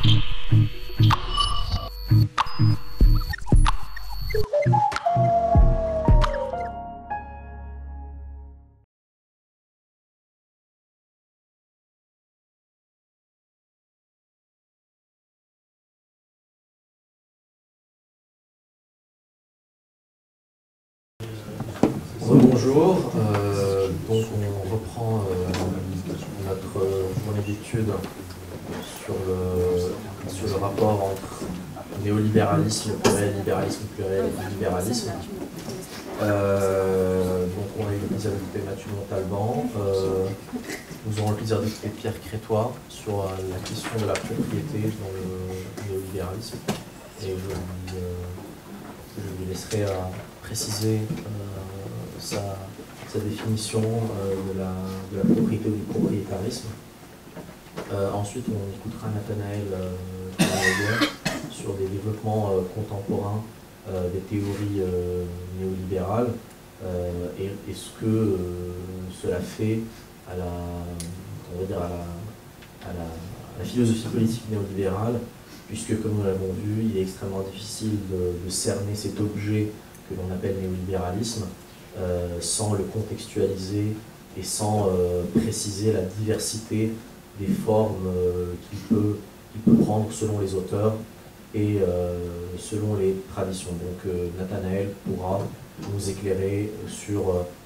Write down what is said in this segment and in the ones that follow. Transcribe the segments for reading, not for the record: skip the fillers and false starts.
Bonjour, donc on reprend notre journée d'études sur le rapport entre néolibéralisme pluriel, libéralisme pluriel et libéralisme. Donc on a eu le plaisir d'écouter Mathieu Montalban. Nous aurons le plaisir d'écouter Pierre Crétois sur la question de la propriété dans le néolibéralisme. Et je lui laisserai préciser sa définition de la propriété ou du propriétarisme. Ensuite, on écoutera Nathanaël sur des développements contemporains des théories néolibérales et ce que cela fait à la philosophie politique néolibérale, puisque, comme nous l'avons vu, il est extrêmement difficile de cerner cet objet que l'on appelle néolibéralisme sans le contextualiser et sans préciser la diversité des formes qu'il peut prendre selon les auteurs et selon les traditions. Donc Nathanaël pourra nous éclairer sur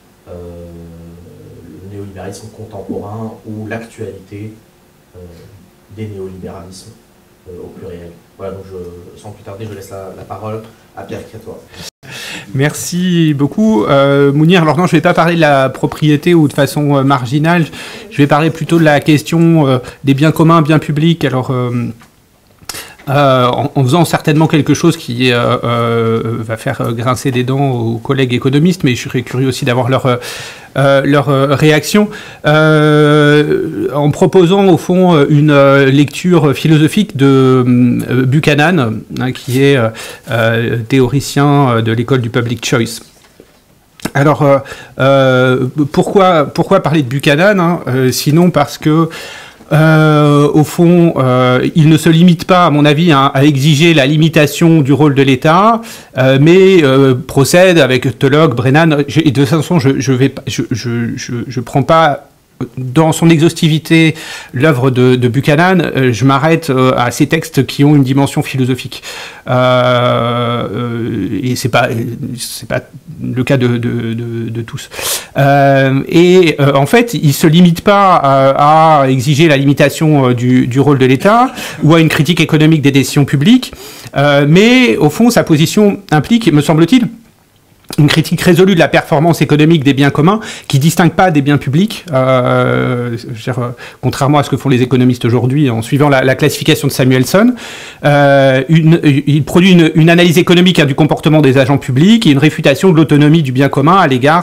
le néolibéralisme contemporain ou l'actualité des néolibéralismes au pluriel. Voilà, donc sans plus tarder, je laisse la parole à Pierre Crétois. Merci beaucoup, Mounir. Alors non, je ne vais pas parler de la propriété ou de façon marginale. Je vais parler plutôt de la question des biens communs, biens publics. Alors, en faisant certainement quelque chose qui va faire grincer des dents aux collègues économistes, mais je serais curieux aussi d'avoir leur réaction, en proposant au fond une lecture philosophique de Buchanan, qui est théoricien de l'école du public choice. Alors, pourquoi parler de Buchanan, sinon parce que au fond, il ne se limite pas, à mon avis, à exiger la limitation du rôle de l'État, mais procède avec Tullock, Brennan. Et de toute façon, je prends pas dans son exhaustivité l'œuvre de Buchanan. Je m'arrête à ces textes qui ont une dimension philosophique. Et c'est pas le cas de tous. En fait, il se limite pas à exiger la limitation du rôle de l'État ou à une critique économique des décisions publiques, mais au fond, sa position implique, me semble-t-il, une critique résolue de la performance économique des biens communs qui distingue pas des biens publics, contrairement à ce que font les économistes aujourd'hui en suivant la classification de Samuelson. Il produit une analyse économique du comportement des agents publics et une réfutation de l'autonomie du bien commun à l'égard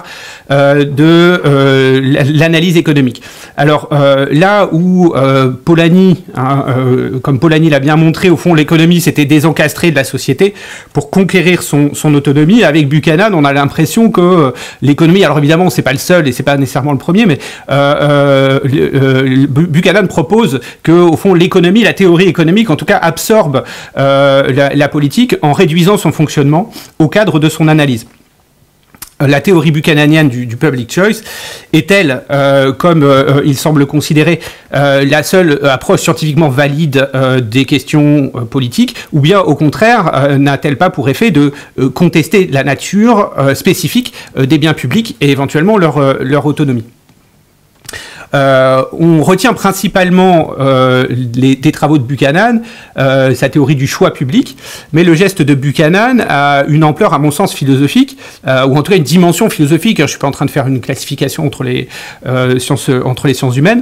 de l'analyse économique. Alors là où Polanyi, comme Polanyi l'a bien montré, au fond l'économie s'était désencastrée de la société pour conquérir son autonomie, avec Buchanan on a l'impression que l'économie, alors évidemment c'est pas le seul et c'est pas nécessairement le premier, mais Buchanan propose que au fond l'économie, la théorie économique en tout cas absorbe la politique en réduisant son fonctionnement au cadre de son analyse. La théorie buchananienne du public choice est-elle, comme il semble considérer, la seule approche scientifiquement valide des questions politiques, ou bien au contraire, n'a-t-elle pas pour effet de contester la nature spécifique des biens publics et éventuellement leur autonomie? On retient principalement des travaux de Buchanan, sa théorie du choix public, mais le geste de Buchanan a une ampleur, à mon sens, philosophique, ou en tout cas une dimension philosophique. Je ne suis pas en train de faire une classification entre les sciences humaines,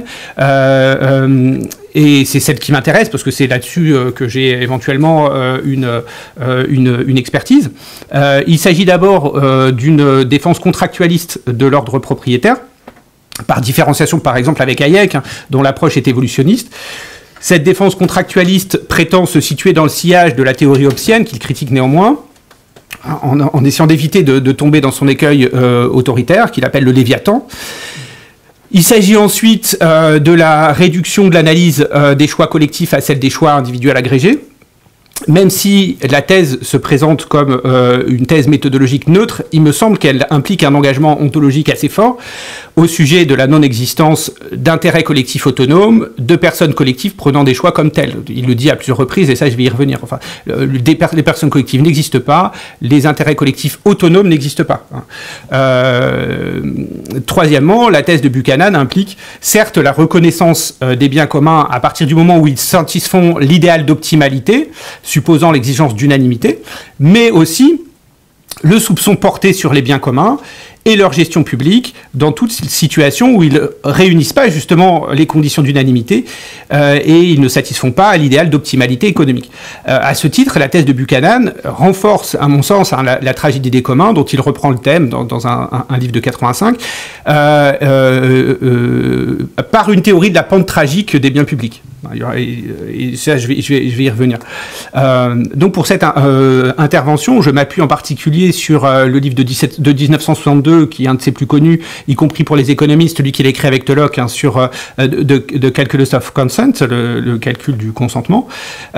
et c'est celle qui m'intéresse, parce que c'est là-dessus que j'ai éventuellement une expertise. Il s'agit d'abord d'une défense contractualiste de l'ordre propriétaire, par différenciation par exemple avec Hayek, dont l'approche est évolutionniste. Cette défense contractualiste prétend se situer dans le sillage de la théorie hobbesienne, qu'il critique néanmoins, en essayant d'éviter de tomber dans son écueil autoritaire, qu'il appelle le Léviathan. Il s'agit ensuite de la réduction de l'analyse des choix collectifs à celle des choix individuels agrégés. Même si la thèse se présente comme une thèse méthodologique neutre, il me semble qu'elle implique un engagement ontologique assez fort au sujet de la non-existence d'intérêts collectifs autonomes, de personnes collectives prenant des choix comme tels. Il le dit à plusieurs reprises, et ça je vais y revenir. Enfin, les personnes collectives n'existent pas, les intérêts collectifs autonomes n'existent pas. Troisièmement, la thèse de Buchanan implique certes la reconnaissance des biens communs à partir du moment où ils satisfont l'idéal d'optimalité, supposant l'exigence d'unanimité, mais aussi le soupçon porté sur les biens communs et leur gestion publique dans toute situation où ils ne réunissent pas justement les conditions d'unanimité et ils ne satisfont pas à l'idéal d'optimalité économique. À ce titre, la thèse de Buchanan renforce, à mon sens, la tragédie des communs, dont il reprend le thème dans un livre de 85, par une théorie de la pente tragique des biens publics. Et ça, je vais y revenir. Donc pour cette intervention, je m'appuie en particulier sur le livre de 1962, qui est un de ses plus connus, y compris pour les économistes, celui qu'il a écrit avec Locke, sur de Calculus of Consent, le calcul du consentement.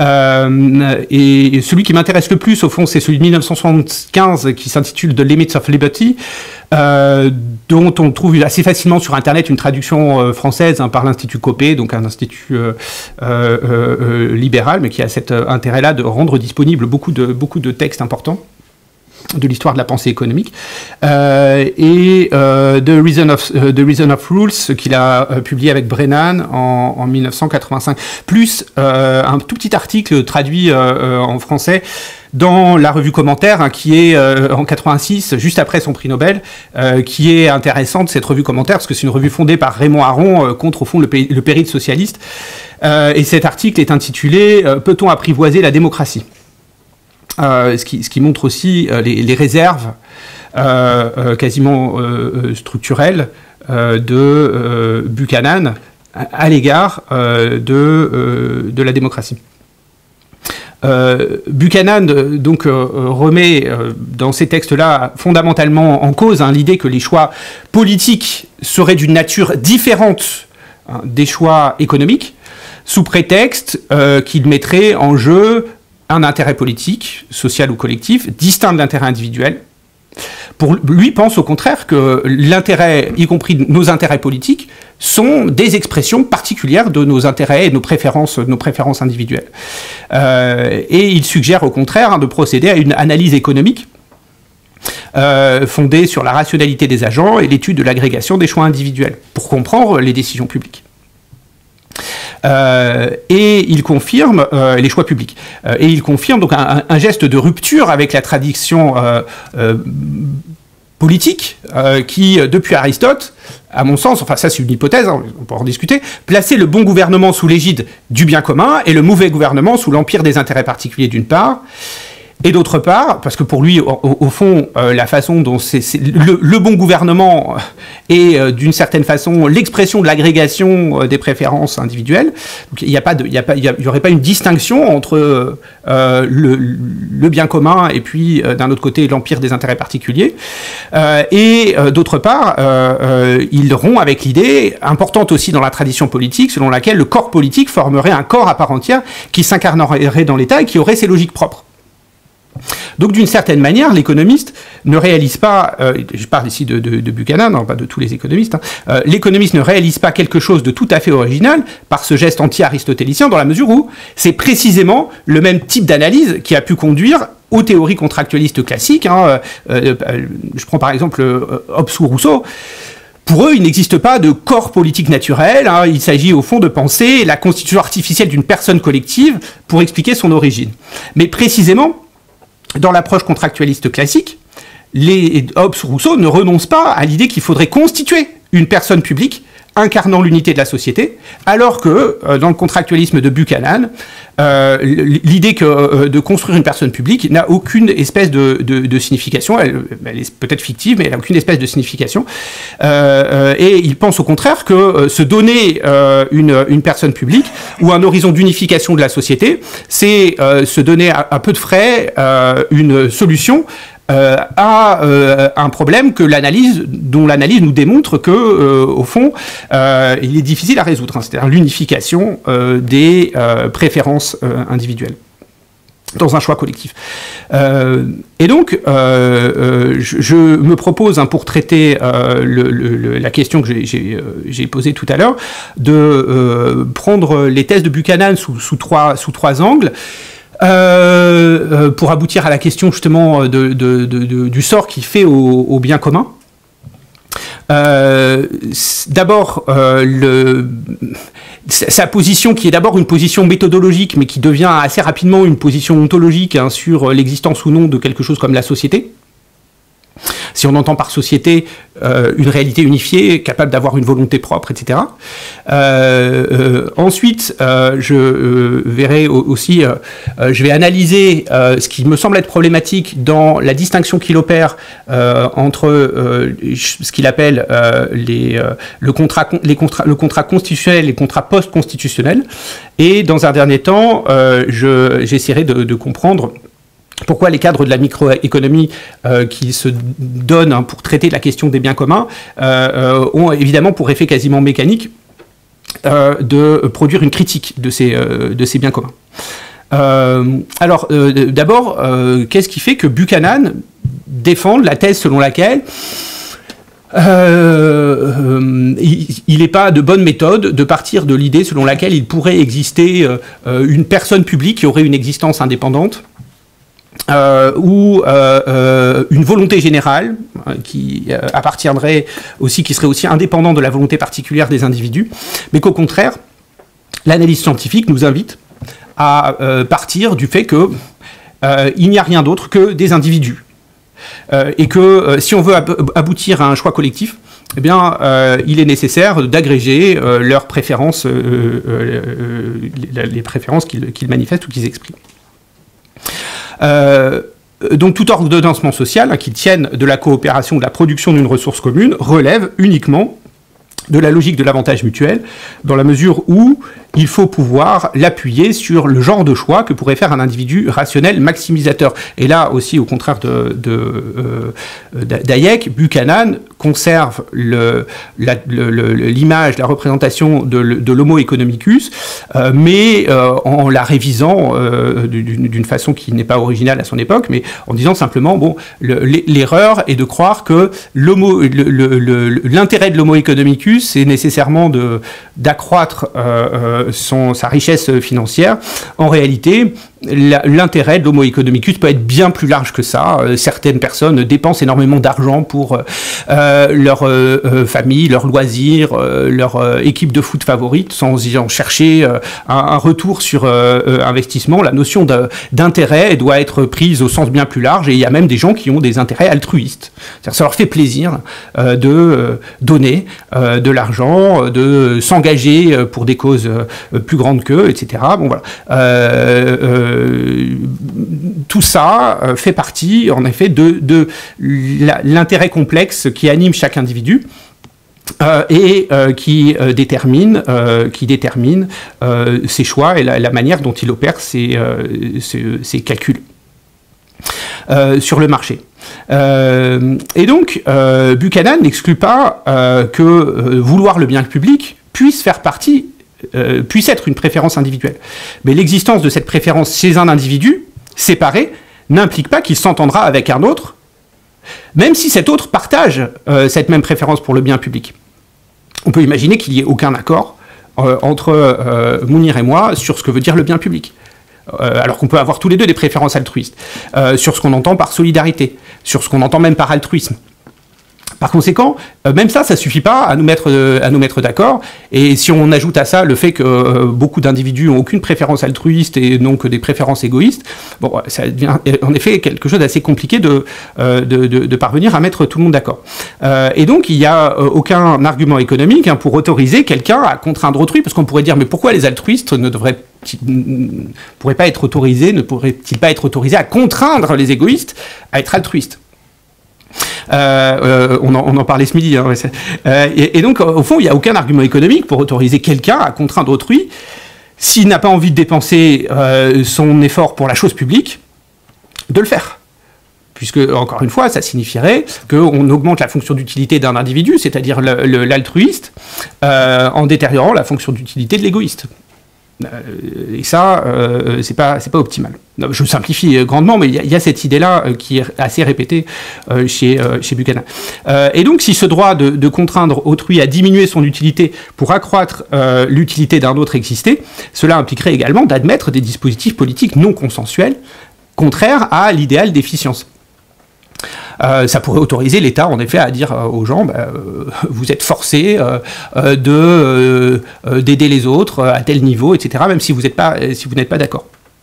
Et celui qui m'intéresse le plus, au fond, c'est celui de 1975, qui s'intitule The Limits of Liberty, dont on trouve assez facilement sur Internet une traduction française par l'Institut Copé, donc un institut libéral, mais qui a cet intérêt-là de rendre disponible beaucoup de textes importants de l'histoire de la pensée économique, et The Reason of Rules, qu'il a publié avec Brennan en 1985, plus un tout petit article traduit en français dans la revue Commentaire, qui est en 86, juste après son prix Nobel, qui est intéressante, cette revue Commentaire, parce que c'est une revue fondée par Raymond Aron contre, au fond, le péril socialiste. Et cet article est intitulé « Peut-on apprivoiser la démocratie ?» ce qui montre aussi les réserves quasiment structurelles de Buchanan à l'égard de la démocratie. Buchanan donc remet dans ces textes-là fondamentalement en cause l'idée que les choix politiques seraient d'une nature différente des choix économiques, sous prétexte qu'ils mettraient en jeu un intérêt politique, social ou collectif, distinct de l'intérêt individuel. Pour lui, pense au contraire que l'intérêt, y compris nos intérêts politiques, sont des expressions particulières de nos intérêts et de nos préférences individuelles. Et il suggère au contraire de procéder à une analyse économique fondée sur la rationalité des agents et l'étude de l'agrégation des choix individuels pour comprendre les décisions publiques. Et il confirme les choix publics. Et il confirme donc un geste de rupture avec la tradition politique qui, depuis Aristote, à mon sens, enfin ça c'est une hypothèse, on peut en discuter, plaçait le bon gouvernement sous l'égide du bien commun et le mauvais gouvernement sous l'empire des intérêts particuliers d'une part. Et d'autre part, parce que pour lui, au fond, la façon dont le bon gouvernement est d'une certaine façon l'expression de l'agrégation des préférences individuelles. Donc, il y aurait pas une distinction entre le bien commun et puis d'un autre côté l'empire des intérêts particuliers. Et d'autre part, il rompt avec l'idée importante aussi dans la tradition politique, selon laquelle le corps politique formerait un corps à part entière qui s'incarnerait dans l'État et qui aurait ses logiques propres. Donc d'une certaine manière, l'économiste ne réalise pas, je parle ici de Buchanan, non, pas de tous les économistes, l'économiste ne réalise pas quelque chose de tout à fait original par ce geste anti-aristotélicien, dans la mesure où c'est précisément le même type d'analyse qui a pu conduire aux théories contractualistes classiques. Je prends par exemple Hobbes ou Rousseau. Pour eux, il n'existe pas de corps politique naturel, il s'agit au fond de penser la constitution artificielle d'une personne collective pour expliquer son origine. Mais précisément, dans l'approche contractualiste classique, les Hobbes ou Rousseau ne renoncent pas à l'idée qu'il faudrait constituer une personne publique incarnant l'unité de la société, alors que dans le contractualisme de Buchanan, l'idée de construire une personne publique n'a aucune espèce de signification. Elle est peut-être fictive, mais elle n'a aucune espèce de signification. Et il pense au contraire que se donner une personne publique ou un horizon d'unification de la société, c'est se donner à peu de frais une solution a un problème dont l'analyse nous démontre que, au fond, il est difficile à résoudre, hein, c'est-à-dire l'unification des préférences individuelles dans un choix collectif. Et donc, je me propose, hein, pour traiter la question que j'ai posée tout à l'heure, de prendre les thèses de Buchanan sous trois angles, pour aboutir à la question justement du sort qu'il fait au bien commun. D'abord, sa position qui est d'abord une position méthodologique, mais qui devient assez rapidement une position ontologique, hein, sur l'existence ou non de quelque chose comme la société. Si on entend par société une réalité unifiée, capable d'avoir une volonté propre, etc. Ensuite, je verrai aussi, je vais analyser ce qui me semble être problématique dans la distinction qu'il opère entre ce qu'il appelle le contrat constitutionnel et les contrats post-constitutionnels. Et dans un dernier temps, j'essaierai de comprendre pourquoi les cadres de la microéconomie qui se donnent, hein, pour traiter de la question des biens communs ont évidemment pour effet quasiment mécanique de produire une critique de ces biens communs. Alors, d'abord, qu'est-ce qui fait que Buchanan défend la thèse selon laquelle il n'est pas de bonne méthode de partir de l'idée selon laquelle il pourrait exister une personne publique qui aurait une existence indépendante, ou une volonté générale qui appartiendrait aussi, qui serait aussi indépendante de la volonté particulière des individus, mais qu'au contraire, l'analyse scientifique nous invite à partir du fait que il n'y a rien d'autre que des individus, et que si on veut aboutir à un choix collectif, eh bien, il est nécessaire d'agréger leurs préférences, les préférences qu'ils manifestent ou qu'ils expriment. Donc tout ordonnancement social, hein, qui tienne de la coopération ou de la production d'une ressource commune relève uniquement de la logique de l'avantage mutuel, dans la mesure où il faut pouvoir l'appuyer sur le genre de choix que pourrait faire un individu rationnel maximisateur. Et là aussi, au contraire d'Hayek, Buchanan conserve l'image, la représentation de l'homo economicus, mais en la révisant d'une façon qui n'est pas originale à son époque, mais en disant simplement, bon, l'erreur est de croire que l'intérêt de l'homo economicus, c'est nécessairement d'accroître sa richesse financière. En réalité, l'intérêt de l'homo economicus peut être bien plus large que ça. Certaines personnes dépensent énormément d'argent pour leur famille, leurs loisirs, leur équipe de foot favorite, sans y en chercher un retour sur investissement. La notion d'intérêt doit être prise au sens bien plus large, et il y a même des gens qui ont des intérêts altruistes. C'est-à-dire, ça leur fait plaisir de donner de l'argent, de s'engager pour des causes plus grandes qu'eux, etc. Bon, voilà. Tout ça fait partie, en effet, de l'intérêt complexe qui anime chaque individu et qui détermine ses choix et la manière dont il opère ses calculs sur le marché. Et donc, Buchanan n'exclut pas que vouloir le bien public puisse faire partie, puisse être une préférence individuelle. Mais l'existence de cette préférence chez un individu séparé n'implique pas qu'il s'entendra avec un autre, même si cet autre partage cette même préférence pour le bien public. On peut imaginer qu'il n'y ait aucun accord entre Mounir et moi sur ce que veut dire le bien public. Alors qu'on peut avoir tous les deux des préférences altruistes, sur ce qu'on entend par solidarité, sur ce qu'on entend même par altruisme. Par conséquent, même ça suffit pas à nous mettre d'accord. Et si on ajoute à ça le fait que beaucoup d'individus n'ont aucune préférence altruiste et n'ont que des préférences égoïstes, bon, ça devient en effet quelque chose d'assez compliqué de parvenir à mettre tout le monde d'accord. Et donc, il n'y a aucun argument économique, hein, pour autoriser quelqu'un à contraindre autrui, parce qu'on pourrait dire, mais pourquoi les altruistes ne pourraient pas être autorisés à contraindre les égoïstes à être altruistes? On en parlait ce midi, hein, et donc au fond il n'y a aucun argument économique pour autoriser quelqu'un à contraindre autrui s'il n'a pas envie de dépenser son effort pour la chose publique, de le faire. puisque, encore une fois, ça signifierait qu'on augmente la fonction d'utilité d'un individu, c'est-à-dire l'altruiste, en détériorant la fonction d'utilité de l'égoïste. Et ça, c'est pas optimal. Je simplifie grandement, mais il y a cette idée-là qui est assez répétée chez Buchanan. Et donc, si ce droit de contraindre autrui à diminuer son utilité pour accroître l'utilité d'un autre existait, cela impliquerait également d'admettre des dispositifs politiques non consensuels, contraires à l'idéal d'efficience. Ça pourrait autoriser l'État, en effet, à dire aux gens, vous êtes forcés d'aider les autres à tel niveau, etc., même si vous n'êtes pas d'accord.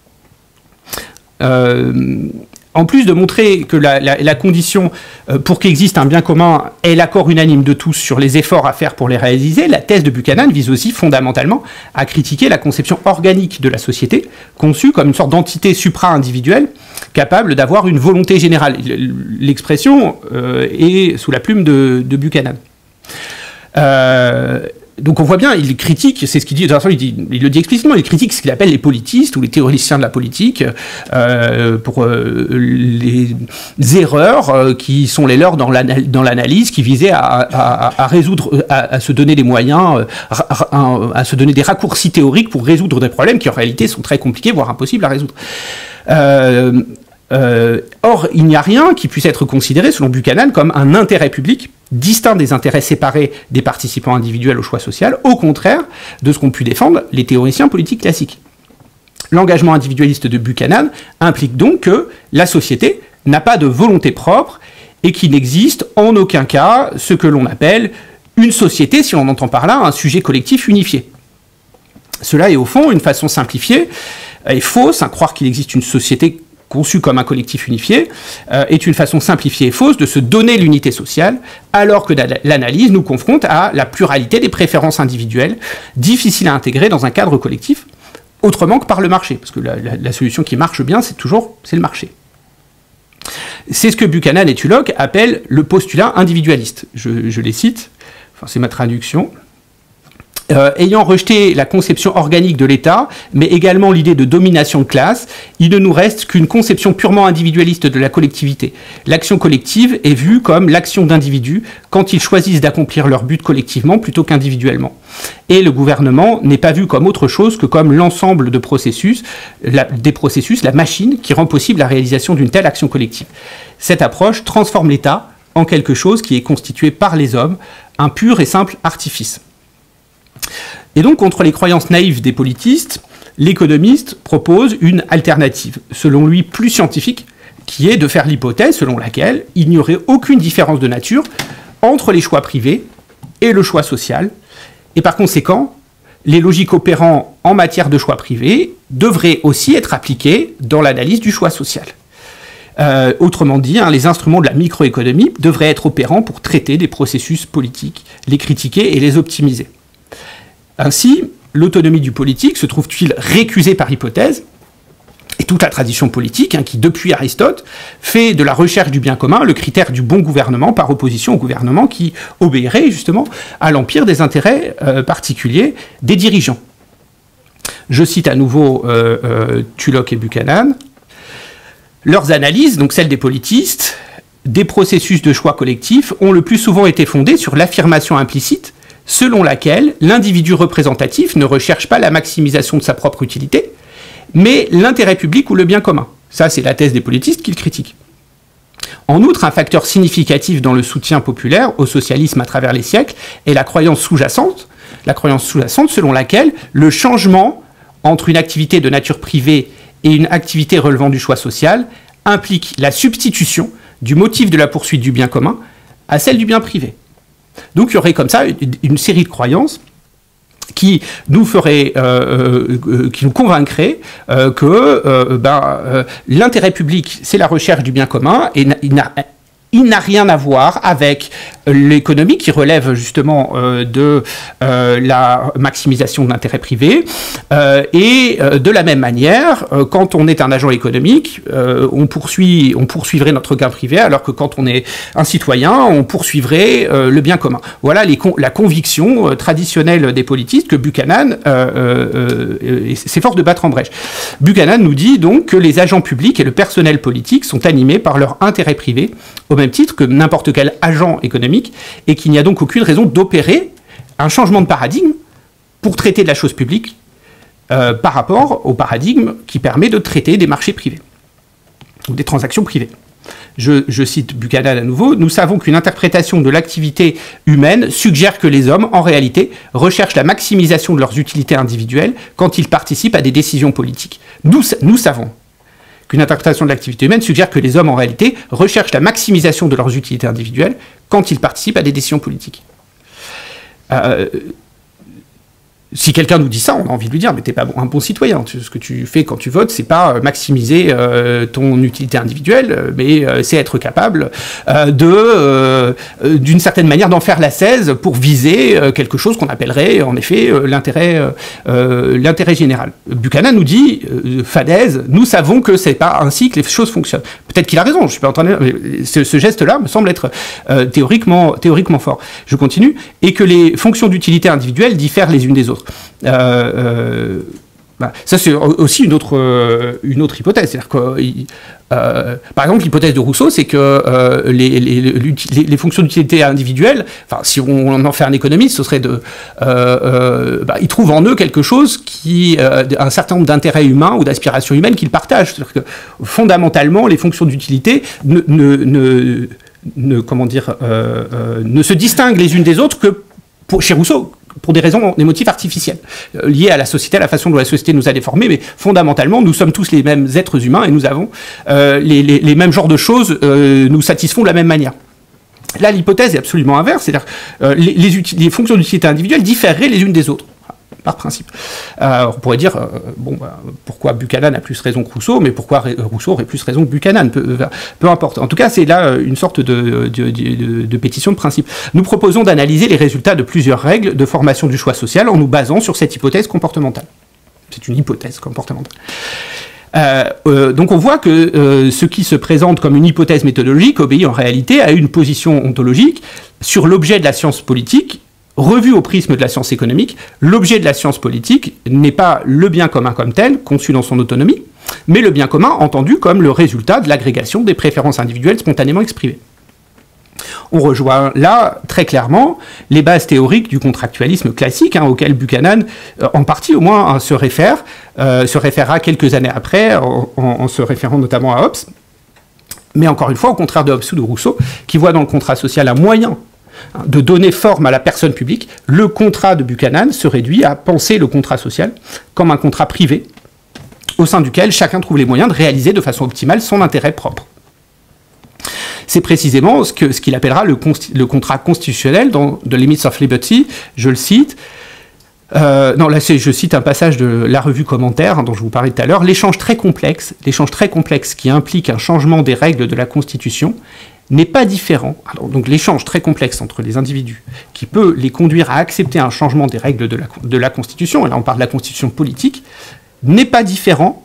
En plus de montrer que la condition pour qu'existe un bien commun est l'accord unanime de tous sur les efforts à faire pour les réaliser, la thèse de Buchanan vise aussi fondamentalement à critiquer la conception organique de la société, conçue comme une sorte d'entité supra-individuelle capable d'avoir une volonté générale. L'expression est sous la plume de Buchanan. Donc on voit bien, il critique, c'est ce qu'il dit, de toute façon il le dit explicitement, il critique ce qu'il appelle les politistes ou les théoriciens de la politique pour les erreurs qui sont les leurs dans l'analyse, qui visaient à résoudre, à se donner des moyens, à se donner des raccourcis théoriques pour résoudre des problèmes qui en réalité sont très compliqués, voire impossibles à résoudre. Or, il n'y a rien qui puisse être considéré, selon Buchanan, comme un intérêt public, distinct des intérêts séparés des participants individuels au choix social, au contraire de ce qu'ont pu défendre les théoriciens politiques classiques. L'engagement individualiste de Buchanan implique donc que la société n'a pas de volonté propre et qu'il n'existe en aucun cas ce que l'on appelle une société, si on entend par là un sujet collectif unifié. Cela est au fond une façon simplifiée et fausse, croire qu'il existe une société conçu comme un collectif unifié, est une façon simplifiée et fausse de se donner l'unité sociale, alors que l'analyse nous confronte à la pluralité des préférences individuelles, difficiles à intégrer dans un cadre collectif, autrement que par le marché, parce que la solution qui marche bien, c'est le marché. C'est ce que Buchanan et Tulloch appellent le postulat individualiste. Je les cite, enfin, c'est ma traduction. Ayant rejeté la conception organique de l'État, mais également l'idée de domination de classe, il ne nous reste qu'une conception purement individualiste de la collectivité. L'action collective est vue comme l'action d'individus quand ils choisissent d'accomplir leur but collectivement plutôt qu'individuellement. Et le gouvernement n'est pas vu comme autre chose que comme l'ensemble de processus, des processus, la machine qui rend possible la réalisation d'une telle action collective. Cette approche transforme l'État en quelque chose qui est constitué par les hommes, un pur et simple artifice. Et donc, contre les croyances naïves des politistes, l'économiste propose une alternative, selon lui plus scientifique, qui est de faire l'hypothèse selon laquelle il n'y aurait aucune différence de nature entre les choix privés et le choix social, et par conséquent, les logiques opérant en matière de choix privés devraient aussi être appliquées dans l'analyse du choix social. Autrement dit, les instruments de la microéconomie devraient être opérants pour traiter des processus politiques, les critiquer et les optimiser. Ainsi, l'autonomie du politique se trouve-t-il récusée par hypothèse, et toute la tradition politique, qui depuis Aristote, fait de la recherche du bien commun le critère du bon gouvernement par opposition au gouvernement qui obéirait justement à l'empire des intérêts particuliers des dirigeants. Je cite à nouveau Tulloch et Buchanan. Leurs analyses, donc celles des politistes, des processus de choix collectifs ont le plus souvent été fondées sur l'affirmation implicite selon laquelle l'individu représentatif ne recherche pas la maximisation de sa propre utilité, mais l'intérêt public ou le bien commun. Ça, c'est la thèse des politistes qu'ils critiquent. En outre, un facteur significatif dans le soutien populaire au socialisme à travers les siècles est la croyance sous-jacente selon laquelle le changement entre une activité de nature privée et une activité relevant du choix social implique la substitution du motif de la poursuite du bien commun à celle du bien privé. Donc il y aurait comme ça une série de croyances qui nous convaincraient que l'intérêt public, c'est la recherche du bien commun et il n'a rien à voir avec l'économie qui relève justement de la maximisation de l'intérêt privé. Et de la même manière, quand on est un agent économique, on poursuivrait notre gain privé, alors que quand on est un citoyen, on poursuivrait le bien commun. Voilà la conviction traditionnelle des politistes que Buchanan s'efforce de battre en brèche. Buchanan nous dit donc que les agents publics et le personnel politique sont animés par leur intérêt privé, au même titre que n'importe quel agent économique, et qu'il n'y a donc aucune raison d'opérer un changement de paradigme pour traiter de la chose publique par rapport au paradigme qui permet de traiter des marchés privés ou des transactions privées. Je cite Buchanan à nouveau, « Nous savons qu'une interprétation de l'activité humaine suggère que les hommes, en réalité, recherchent la maximisation de leurs utilités individuelles quand ils participent à des décisions politiques. Nous savons qu'une interprétation de l'activité humaine suggère que les hommes, en réalité, recherchent la maximisation de leurs utilités individuelles quand ils participent à des décisions politiques. » Si quelqu'un nous dit ça, on a envie de lui dire « mais t'es pas un bon citoyen. Ce que tu fais quand tu votes, c'est pas maximiser ton utilité individuelle, mais c'est être capable d'une certaine manière d'en faire la cèse pour viser quelque chose qu'on appellerait en effet l'intérêt général. » Buchanan nous dit fadaise, nous savons que c'est pas ainsi que les choses fonctionnent. Peut-être qu'il a raison, je suis pas en train de... mais ce geste-là me semble être théoriquement fort. Je continue. Et que les fonctions d'utilité individuelle diffèrent les unes des autres. Ça c'est aussi une autre hypothèse, c'est-à-dire que par exemple l'hypothèse de Rousseau, c'est que les fonctions d'utilité individuelle, enfin si on en fait un économiste, ce serait ils trouvent en eux quelque chose qui un certain nombre d'intérêts humains ou d'aspirations humaines qu'ils partagent, c'est-à-dire que fondamentalement les fonctions d'utilité ne se distinguent les unes des autres que chez Rousseau, pour des motifs artificiels, liés à la société, à la façon dont la société nous a déformés, mais fondamentalement, nous sommes tous les mêmes êtres humains et nous avons les mêmes genres de choses nous satisfont de la même manière. Là, l'hypothèse est absolument inverse, c'est-à-dire les fonctions d'utilité individuelle différeraient les unes des autres, par principe. On pourrait dire, pourquoi Buchanan a plus raison que Rousseau, mais pourquoi Rousseau aurait plus raison que Buchanan, peu importe. En tout cas, c'est là une sorte de pétition de principe. Nous proposons d'analyser les résultats de plusieurs règles de formation du choix social en nous basant sur cette hypothèse comportementale. C'est une hypothèse comportementale. Donc on voit que ce qui se présente comme une hypothèse méthodologique obéit en réalité à une position ontologique sur l'objet de la science politique, revu au prisme de la science économique. L'objet de la science politique n'est pas le bien commun comme tel, conçu dans son autonomie, mais le bien commun entendu comme le résultat de l'agrégation des préférences individuelles spontanément exprimées. On rejoint là, très clairement, les bases théoriques du contractualisme classique, auquel Buchanan, en partie au moins, se référera quelques années après, en se référant notamment à Hobbes, mais encore une fois, au contraire de Hobbes ou de Rousseau, qui voit dans le contrat social un moyen de donner forme à la personne publique. Le contrat de Buchanan se réduit à penser le contrat social comme un contrat privé, au sein duquel chacun trouve les moyens de réaliser de façon optimale son intérêt propre. C'est précisément ce qu'il appellera le contrat constitutionnel dans The Limits of Liberty, je le cite. Je cite un passage de la revue Commentaire dont je vous parlais tout à l'heure. L'échange très complexe qui implique un changement des règles de la Constitution n'est pas différent. Alors, donc l'échange très complexe entre les individus qui peut les conduire à accepter un changement des règles de la Constitution, et là on parle de la Constitution politique, n'est pas différent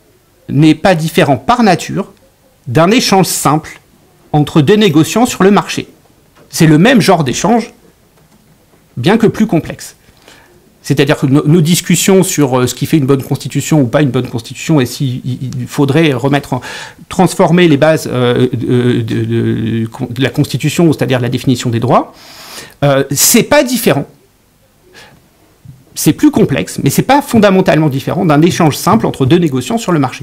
par nature d'un échange simple entre deux négociants sur le marché. C'est le même genre d'échange, bien que plus complexe. C'est-à-dire que nos discussions sur ce qui fait une bonne constitution ou pas une bonne constitution, et s'il faudrait transformer les bases de la constitution, c'est-à-dire la définition des droits, c'est pas différent. C'est plus complexe, mais c'est pas fondamentalement différent d'un échange simple entre deux négociants sur le marché.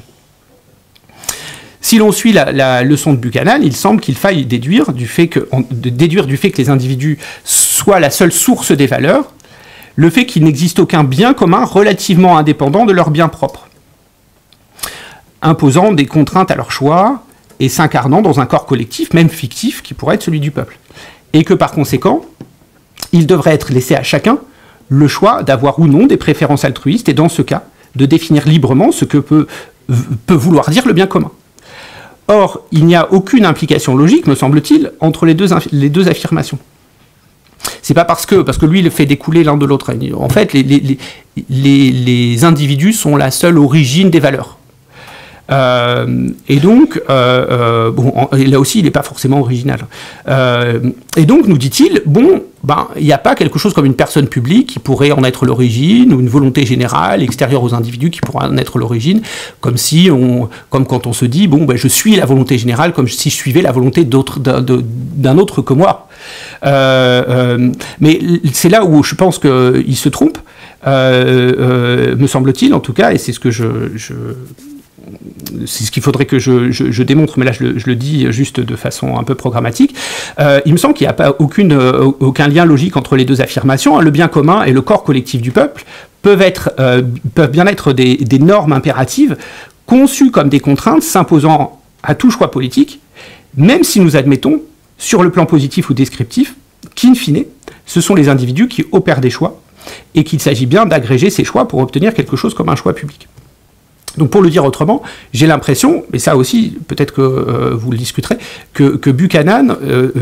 Si l'on suit la leçon de Buchanan, il semble qu'il faille déduire du fait que les individus soient la seule source des valeurs, le fait qu'il n'existe aucun bien commun relativement indépendant de leur bien propre, imposant des contraintes à leur choix et s'incarnant dans un corps collectif, même fictif, qui pourrait être celui du peuple. Et que par conséquent, il devrait être laissé à chacun le choix d'avoir ou non des préférences altruistes, et dans ce cas, de définir librement ce que peut vouloir dire le bien commun. Or, il n'y a aucune implication logique, me semble-t-il, entre les deux affirmations. C'est pas parce que lui, il fait découler l'un de l'autre. En fait, les individus sont la seule origine des valeurs. Et donc, bon, là aussi, il n'est pas forcément original. Et donc, nous dit-il, bon, ben, il n'y a pas quelque chose comme une personne publique qui pourrait en être l'origine, ou une volonté générale extérieure aux individus qui pourrait en être l'origine, comme quand on se dit, bon, ben, je suis la volonté générale, comme si je suivais la volonté d'un autre que moi. Mais c'est là où je pense qu'il se trompe, me semble-t-il, en tout cas, et c'est ce que c'est ce qu'il faudrait que je démontre, mais là je le dis juste de façon un peu programmatique. Il me semble qu'il n'y a pas aucun lien logique entre les deux affirmations. Le bien commun et le corps collectif du peuple peuvent bien être des normes impératives conçues comme des contraintes s'imposant à tout choix politique, même si nous admettons, sur le plan positif ou descriptif, qu'in fine, ce sont les individus qui opèrent des choix et qu'il s'agit bien d'agréger ces choix pour obtenir quelque chose comme un choix public. Donc pour le dire autrement, j'ai l'impression, et ça aussi peut-être que vous le discuterez, que Buchanan,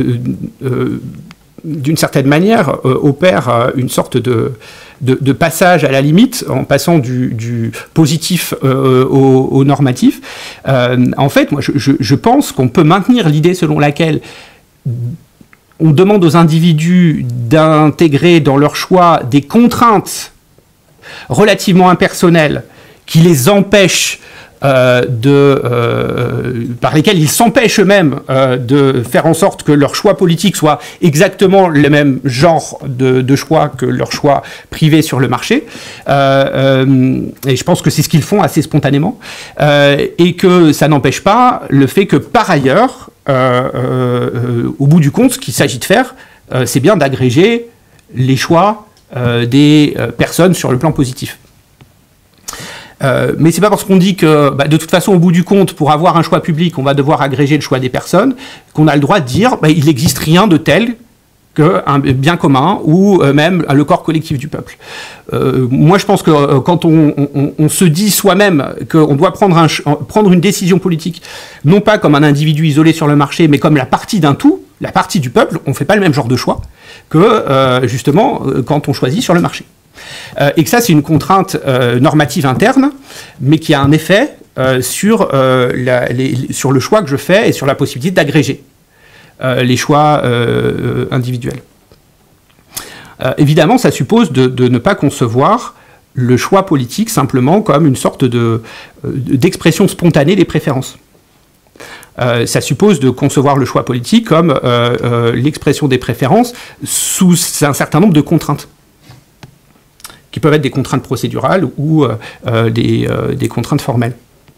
d'une certaine manière, opère une sorte de passage à la limite, en passant du positif au normatif. En fait, moi je pense qu'on peut maintenir l'idée selon laquelle on demande aux individus d'intégrer dans leur choix des contraintes relativement impersonnelles qui les empêchent par lesquels ils s'empêchent eux-mêmes de faire en sorte que leur choix politique soit exactement le même genre de choix que leur choix privé sur le marché. Et je pense que c'est ce qu'ils font assez spontanément. Et que ça n'empêche pas le fait que, par ailleurs, au bout du compte, ce qu'il s'agit de faire, c'est bien d'agréger les choix des personnes sur le plan positif. Mais c'est pas parce qu'on dit que, de toute façon, au bout du compte, pour avoir un choix public, on va devoir agréger le choix des personnes, qu'on a le droit de dire, il n'existe rien de tel qu'un bien commun ou même le corps collectif du peuple. Moi, je pense que quand on se dit soi-même qu'on doit prendre une décision politique, non pas comme un individu isolé sur le marché, mais comme la partie d'un tout, la partie du peuple, on ne fait pas le même genre de choix que, justement, quand on choisit sur le marché. Et que ça, c'est une contrainte normative interne, mais qui a un effet sur le choix que je fais et sur la possibilité d'agréger les choix individuels. Évidemment, ça suppose de ne pas concevoir le choix politique simplement comme une sorte d'expression spontanée des préférences. Ça suppose de concevoir le choix politique comme l'expression des préférences sous un certain nombre de contraintes, qui peuvent être des contraintes procédurales ou des contraintes formelles.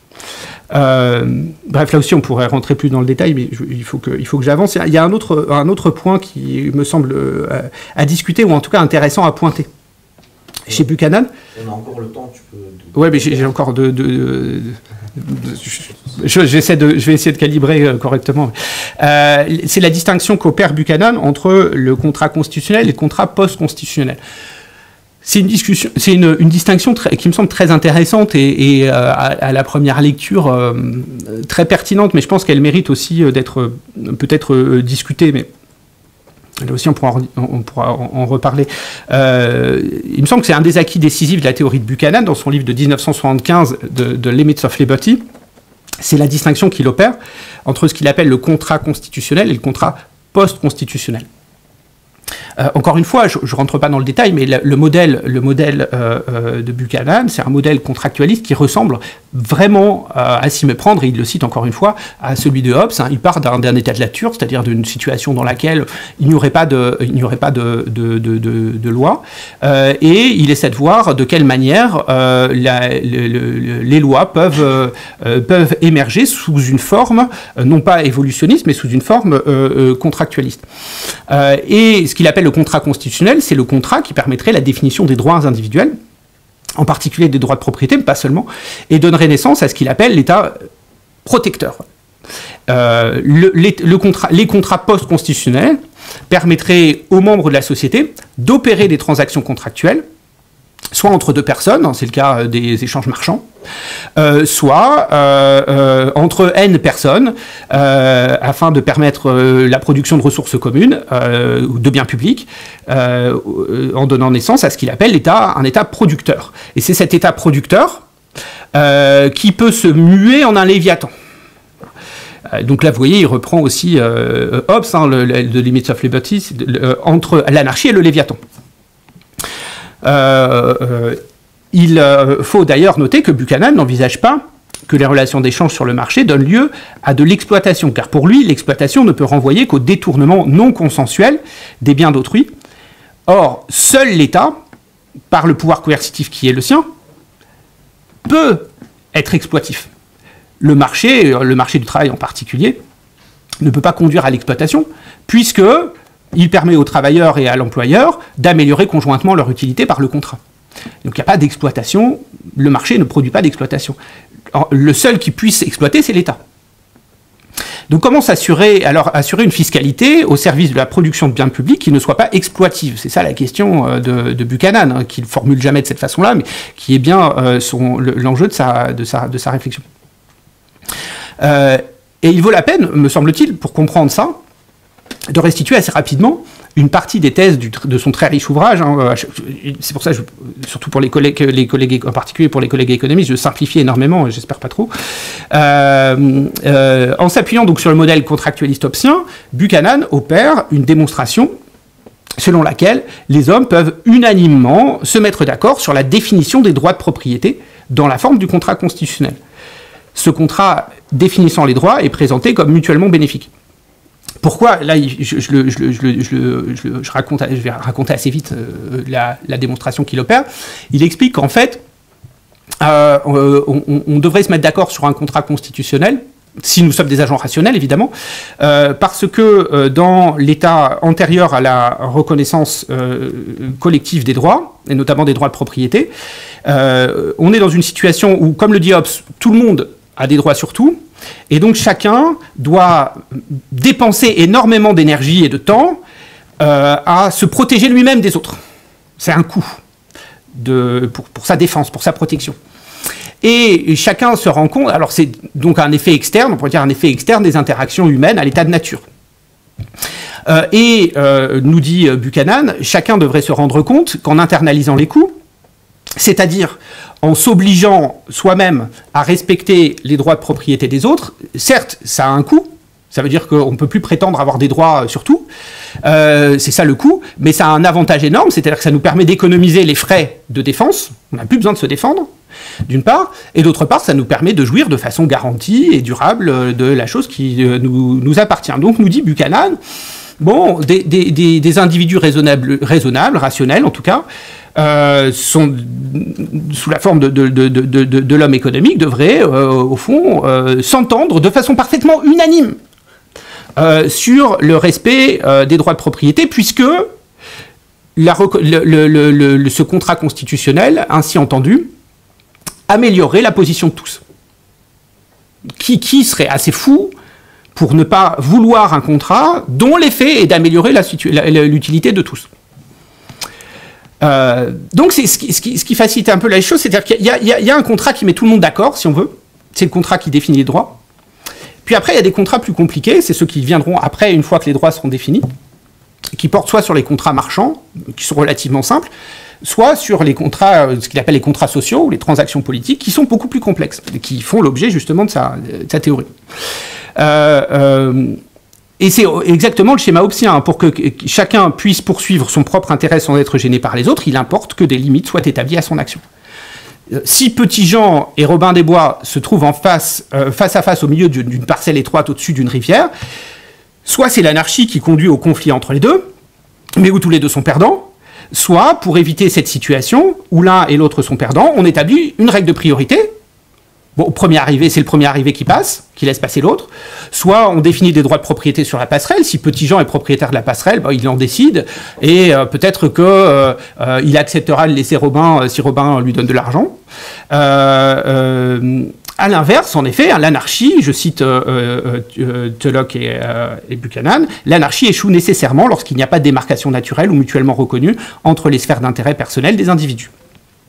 Bref, là aussi, on pourrait rentrer plus dans le détail, mais il faut que j'avance. Il y a un autre point qui me semble à discuter, ou en tout cas intéressant à pointer. Chez Buchanan... On a encore le temps, tu peux... Ouais, mais j'ai encore je vais essayer de calibrer correctement. C'est la distinction qu'opère Buchanan entre le contrat constitutionnel et le contrat post-constitutionnel. C'est une distinction qui me semble très intéressante et à la première lecture très pertinente, mais je pense qu'elle mérite aussi d'être peut-être discutée, mais là aussi on pourra en reparler. Il me semble que c'est un des acquis décisifs de la théorie de Buchanan dans son livre de 1975 de Limits of Liberty. C'est la distinction qu'il opère entre ce qu'il appelle le contrat constitutionnel et le contrat post-constitutionnel. Encore une fois, je ne rentre pas dans le détail, mais le modèle de Buchanan, c'est un modèle contractualiste qui ressemble vraiment à s'y méprendre, et il le cite encore une fois, à celui de Hobbes. Il part d'un état de nature, c'est-à-dire d'une situation dans laquelle il n'y aurait pas de loi, et il essaie de voir de quelle manière les lois peuvent émerger sous une forme, non pas évolutionniste, mais sous une forme contractualiste. Et ce qu'il appelle le contrat constitutionnel, c'est le contrat qui permettrait la définition des droits individuels, en particulier des droits de propriété, mais pas seulement, et donnerait naissance à ce qu'il appelle l'État protecteur. Les contrats post-constitutionnels permettraient aux membres de la société d'opérer des transactions contractuelles soit entre deux personnes, c'est le cas des échanges marchands, soit entre N personnes, afin de permettre la production de ressources communes, ou de biens publics, en donnant naissance à ce qu'il appelle un État producteur. Et c'est cet État producteur qui peut se muer en un léviathan. Donc là, vous voyez, il reprend aussi Hobbes, The Limits of Liberty, entre l'anarchie et le léviathan. Il faut d'ailleurs noter que Buchanan n'envisage pas que les relations d'échange sur le marché donnent lieu à de l'exploitation, car pour lui, l'exploitation ne peut renvoyer qu'au détournement non consensuel des biens d'autrui. Or, seul l'État, par le pouvoir coercitif qui est le sien, peut être exploitif. Le marché du travail en particulier, ne peut pas conduire à l'exploitation, puisque il permet aux travailleurs et à l'employeur d'améliorer conjointement leur utilité par le contrat. Donc il n'y a pas d'exploitation, le marché ne produit pas d'exploitation. Le seul qui puisse exploiter, c'est l'État. Donc comment assurer une fiscalité au service de la production de biens publics qui ne soit pas exploitive? C'est ça la question de Buchanan, qui ne formule jamais de cette façon-là, mais qui est bien l'enjeu de sa réflexion. Et il vaut la peine, me semble-t-il, pour comprendre ça, de restituer assez rapidement une partie des thèses de son très riche ouvrage. C'est pour ça, surtout pour les collègues, en particulier pour les collègues économistes, je simplifie énormément, j'espère pas trop. En s'appuyant donc sur le modèle contractualiste hobbesien, Buchanan opère une démonstration selon laquelle les hommes peuvent unanimement se mettre d'accord sur la définition des droits de propriété dans la forme du contrat constitutionnel. Ce contrat définissant les droits est présenté comme mutuellement bénéfique. Pourquoi? Là, je vais raconter assez vite la démonstration qu'il opère. Il explique qu'en fait, on devrait se mettre d'accord sur un contrat constitutionnel, si nous sommes des agents rationnels, évidemment, parce que dans l'état antérieur à la reconnaissance collective des droits, et notamment des droits de propriété, on est dans une situation où, comme le dit Hobbes, tout le monde a des droits sur tout, et donc chacun doit dépenser énormément d'énergie et de temps à se protéger lui-même des autres. C'est un coût pour sa défense, pour sa protection. Et chacun se rend compte, alors c'est donc un effet externe, on pourrait dire un effet externe des interactions humaines à l'état de nature. Nous dit Buchanan, chacun devrait se rendre compte qu'en internalisant les coûts, c'est-à-dire en s'obligeant soi-même à respecter les droits de propriété des autres, certes, ça a un coût, ça veut dire qu'on ne peut plus prétendre avoir des droits sur tout, c'est ça le coût, mais ça a un avantage énorme, c'est-à-dire que ça nous permet d'économiser les frais de défense, on n'a plus besoin de se défendre, d'une part, et d'autre part, ça nous permet de jouir de façon garantie et durable de la chose qui nous appartient. Donc, nous dit Buchanan, bon, des individus raisonnables, rationnels en tout cas, sont sous la forme de l'homme économique, devraient, au fond, s'entendre de façon parfaitement unanime sur le respect des droits de propriété, puisque ce contrat constitutionnel, ainsi entendu, améliorerait la position de tous. Qui serait assez fou pour ne pas vouloir un contrat dont l'effet est d'améliorer l'utilité de tous? Donc c'est ce qui facilite un peu la chose, c'est-à-dire qu'il y a un contrat qui met tout le monde d'accord, si on veut, c'est le contrat qui définit les droits. Puis après, il y a des contrats plus compliqués, c'est ceux qui viendront après, une fois que les droits seront définis, qui portent soit sur les contrats marchands, qui sont relativement simples, soit sur les contrats, ce qu'il appelle les contrats sociaux, ou les transactions politiques, qui sont beaucoup plus complexes, et qui font l'objet justement de sa théorie. Et c'est exactement le schéma hobbesien. Pour que chacun puisse poursuivre son propre intérêt sans être gêné par les autres, il importe que des limites soient établies à son action. Si Petit-Jean et Robin des Bois se trouvent face à face au milieu d'une parcelle étroite au-dessus d'une rivière, soit c'est l'anarchie qui conduit au conflit entre les deux, mais où tous les deux sont perdants, soit, pour éviter cette situation, où l'un et l'autre sont perdants, on établit une règle de priorité. Bon, au premier arrivé, c'est le premier arrivé qui passe, qui laisse passer l'autre. Soit on définit des droits de propriété sur la passerelle. Si Petit-Jean est propriétaire de la passerelle, il en décide. Et peut-être qu'il acceptera de laisser Robin si Robin lui donne de l'argent. À l'inverse, en effet, l'anarchie, je cite Tulloch et Buchanan, l'anarchie échoue nécessairement lorsqu'il n'y a pas de démarcation naturelle ou mutuellement reconnue entre les sphères d'intérêt personnel des individus.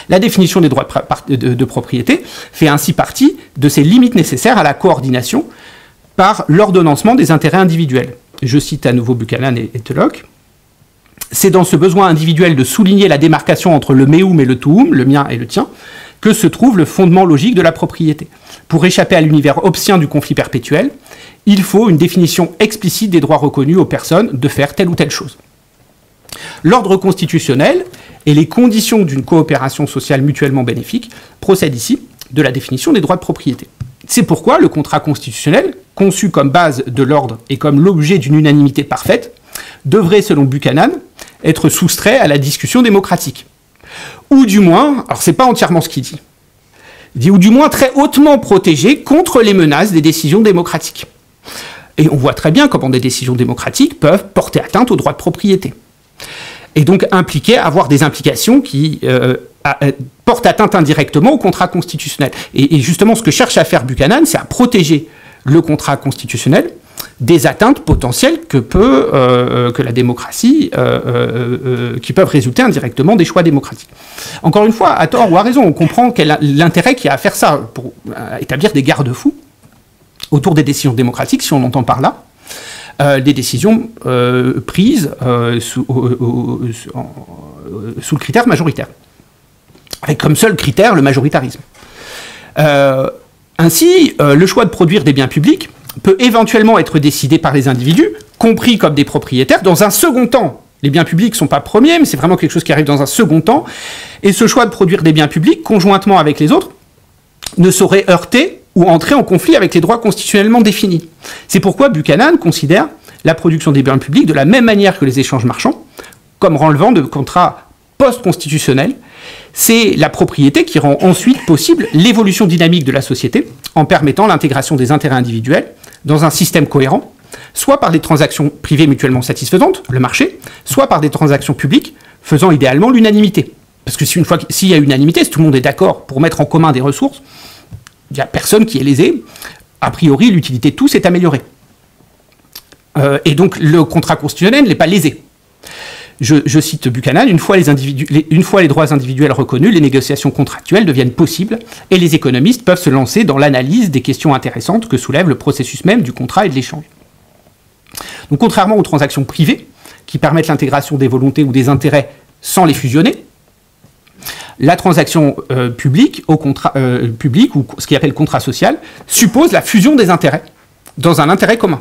La définition des droits de propriété fait ainsi partie de ces limites nécessaires à la coordination par l'ordonnancement des intérêts individuels. Je cite à nouveau Buchanan et Tulloch. C'est dans ce besoin individuel de souligner la démarcation entre le meum et le tuum, le mien et le tien, que se trouve le fondement logique de la propriété. Pour échapper à l'univers obscien du conflit perpétuel, il faut une définition explicite des droits reconnus aux personnes de faire telle ou telle chose. L'ordre constitutionnel et les conditions d'une coopération sociale mutuellement bénéfique procèdent ici de la définition des droits de propriété. C'est pourquoi le contrat constitutionnel, conçu comme base de l'ordre et comme l'objet d'une unanimité parfaite, devrait, selon Buchanan, être soustrait à la discussion démocratique. Ou du moins, alors c'est pas entièrement ce qu'il dit, il dit ou du moins très hautement protégé contre les menaces des décisions démocratiques. Et on voit très bien comment des décisions démocratiques peuvent porter atteinte aux droits de propriété. Et donc avoir des implications qui portent atteinte indirectement au contrat constitutionnel. Et justement, ce que cherche à faire Buchanan, c'est à protéger le contrat constitutionnel des atteintes potentielles que la démocratie, qui peuvent résulter indirectement des choix démocratiques. Encore une fois, à tort ou à raison, on comprend l'intérêt qu'il y a à faire ça, pour établir des garde-fous autour des décisions démocratiques, si on entend par là, des décisions prises sous le critère majoritaire, avec comme seul critère le majoritarisme. Ainsi, le choix de produire des biens publics peut éventuellement être décidé par les individus, compris comme des propriétaires, dans un second temps. Les biens publics ne sont pas premiers, mais c'est vraiment quelque chose qui arrive dans un second temps. Et ce choix de produire des biens publics, conjointement avec les autres, ne saurait heurter ou entrer en conflit avec les droits constitutionnellement définis. C'est pourquoi Buchanan considère la production des biens publics de la même manière que les échanges marchands, comme relevant de contrats post-constitutionnels. C'est la propriété qui rend ensuite possible l'évolution dynamique de la société en permettant l'intégration des intérêts individuels dans un système cohérent, soit par des transactions privées mutuellement satisfaisantes, le marché, soit par des transactions publiques faisant idéalement l'unanimité. Parce que s'il y a unanimité, si tout le monde est d'accord pour mettre en commun des ressources, il n'y a personne qui est lésé. A priori, l'utilité de tous est améliorée. Et donc, le contrat constitutionnel n'est pas lésé. Je cite Buchanan, une fois les droits individuels reconnus, les négociations contractuelles deviennent possibles et les économistes peuvent se lancer dans l'analyse des questions intéressantes que soulève le processus même du contrat et de l'échange. Donc, contrairement aux transactions privées, qui permettent l'intégration des volontés ou des intérêts sans les fusionner, la transaction publique, ou ce qu'il appelle contrat social, suppose la fusion des intérêts dans un intérêt commun.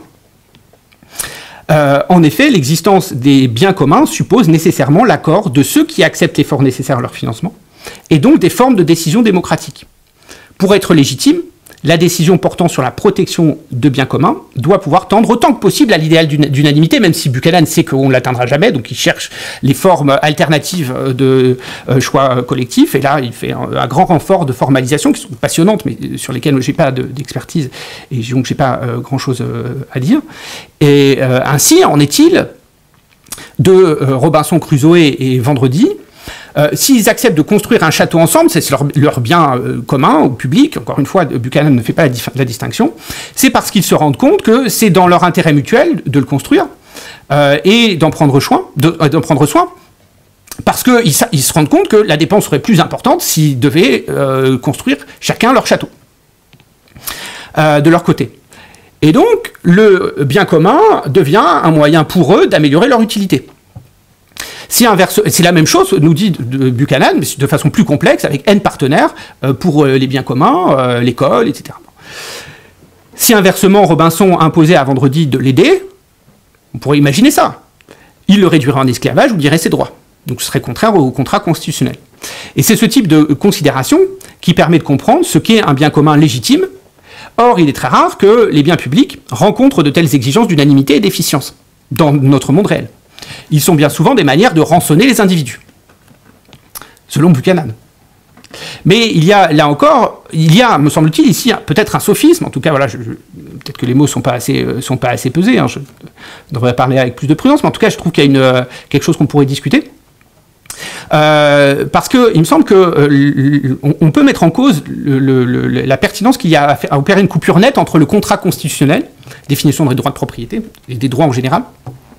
En effet, l'existence des biens communs suppose nécessairement l'accord de ceux qui acceptent l'effort nécessaire à leur financement, et donc des formes de décision démocratique. Pour être légitime, la décision portant sur la protection de biens communs doit pouvoir tendre autant que possible à l'idéal d'unanimité, même si Buchanan sait qu'on ne l'atteindra jamais, donc il cherche les formes alternatives de choix collectifs, et là il fait un grand renfort de formalisation qui sont passionnantes, mais sur lesquelles je n'ai pas d'expertise, et donc je n'ai pas grand-chose à dire. Et ainsi en est-il de Robinson Crusoe et Vendredi. S'ils acceptent de construire un château ensemble, c'est leur bien commun ou public, encore une fois, Buchanan ne fait pas la distinction, c'est parce qu'ils se rendent compte que c'est dans leur intérêt mutuel de le construire et d'en prendre soin, parce qu'ils se rendent compte que la dépense serait plus importante s'ils devaient construire chacun leur château de leur côté. Et donc, le bien commun devient un moyen pour eux d'améliorer leur utilité. C'est la même chose, nous dit Buchanan, mais de façon plus complexe, avec N partenaires pour les biens communs, l'école, etc. Si inversement Robinson imposait à Vendredi de l'aider, on pourrait imaginer ça. Il le réduirait en esclavage ou dirait ses droits. Donc ce serait contraire au contrat constitutionnel. Et c'est ce type de considération qui permet de comprendre ce qu'est un bien commun légitime. Or, il est très rare que les biens publics rencontrent de telles exigences d'unanimité et d'efficience dans notre monde réel. Ils sont bien souvent des manières de rançonner les individus, selon Buchanan. Mais il y a, là encore, me semble-t-il, ici peut-être un sophisme, en tout cas, voilà, peut-être que les mots ne sont pas assez pesés, hein, je devrais parler avec plus de prudence, mais en tout cas, je trouve qu'il y a quelque chose qu'on pourrait discuter. Parce qu'il me semble qu'on peut mettre en cause la pertinence qu'il y a à opérer une coupure nette entre le contrat constitutionnel, définition des droits de propriété, et des droits en général,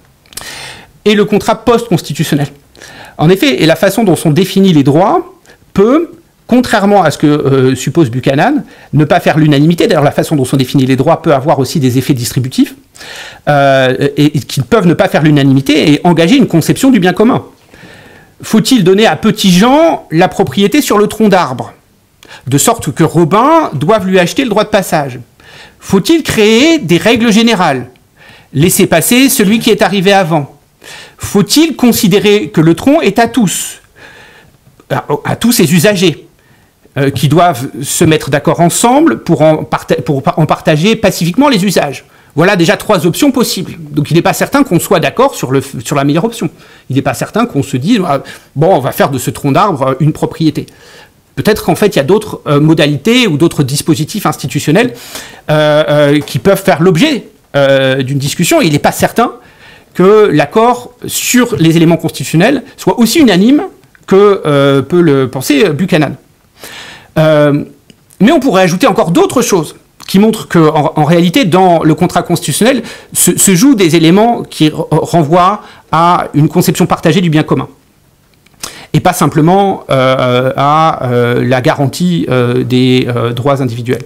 et le contrat post-constitutionnel. En effet, et la façon dont sont définis les droits peut, contrairement à ce que suppose Buchanan, ne pas faire l'unanimité. D'ailleurs, la façon dont sont définis les droits peut avoir aussi des effets distributifs, et qui peuvent ne pas faire l'unanimité et engager une conception du bien commun. Faut-il donner à Petit-Jean la propriété sur le tronc d'arbre, de sorte que Robin doive lui acheter le droit de passage? Faut-il créer des règles générales? Laisser passer celui qui est arrivé avant? Faut-il considérer que le tronc est à tous ses usagers, qui doivent se mettre d'accord ensemble pour en partager pacifiquement les usages? Voilà déjà 3 options possibles. Donc il n'est pas certain qu'on soit d'accord sur la meilleure option. Il n'est pas certain qu'on se dise bon, on va faire de ce tronc d'arbre une propriété. Peut-être qu'en fait il y a d'autres modalités ou d'autres dispositifs institutionnels qui peuvent faire l'objet d'une discussion. Il n'est pas certain que l'accord sur les éléments constitutionnels soit aussi unanime que peut le penser Buchanan. Mais on pourrait ajouter encore d'autres choses qui montrent qu'en réalité, dans le contrat constitutionnel, se jouent des éléments qui renvoient à une conception partagée du bien commun, et pas simplement à la garantie des droits individuels.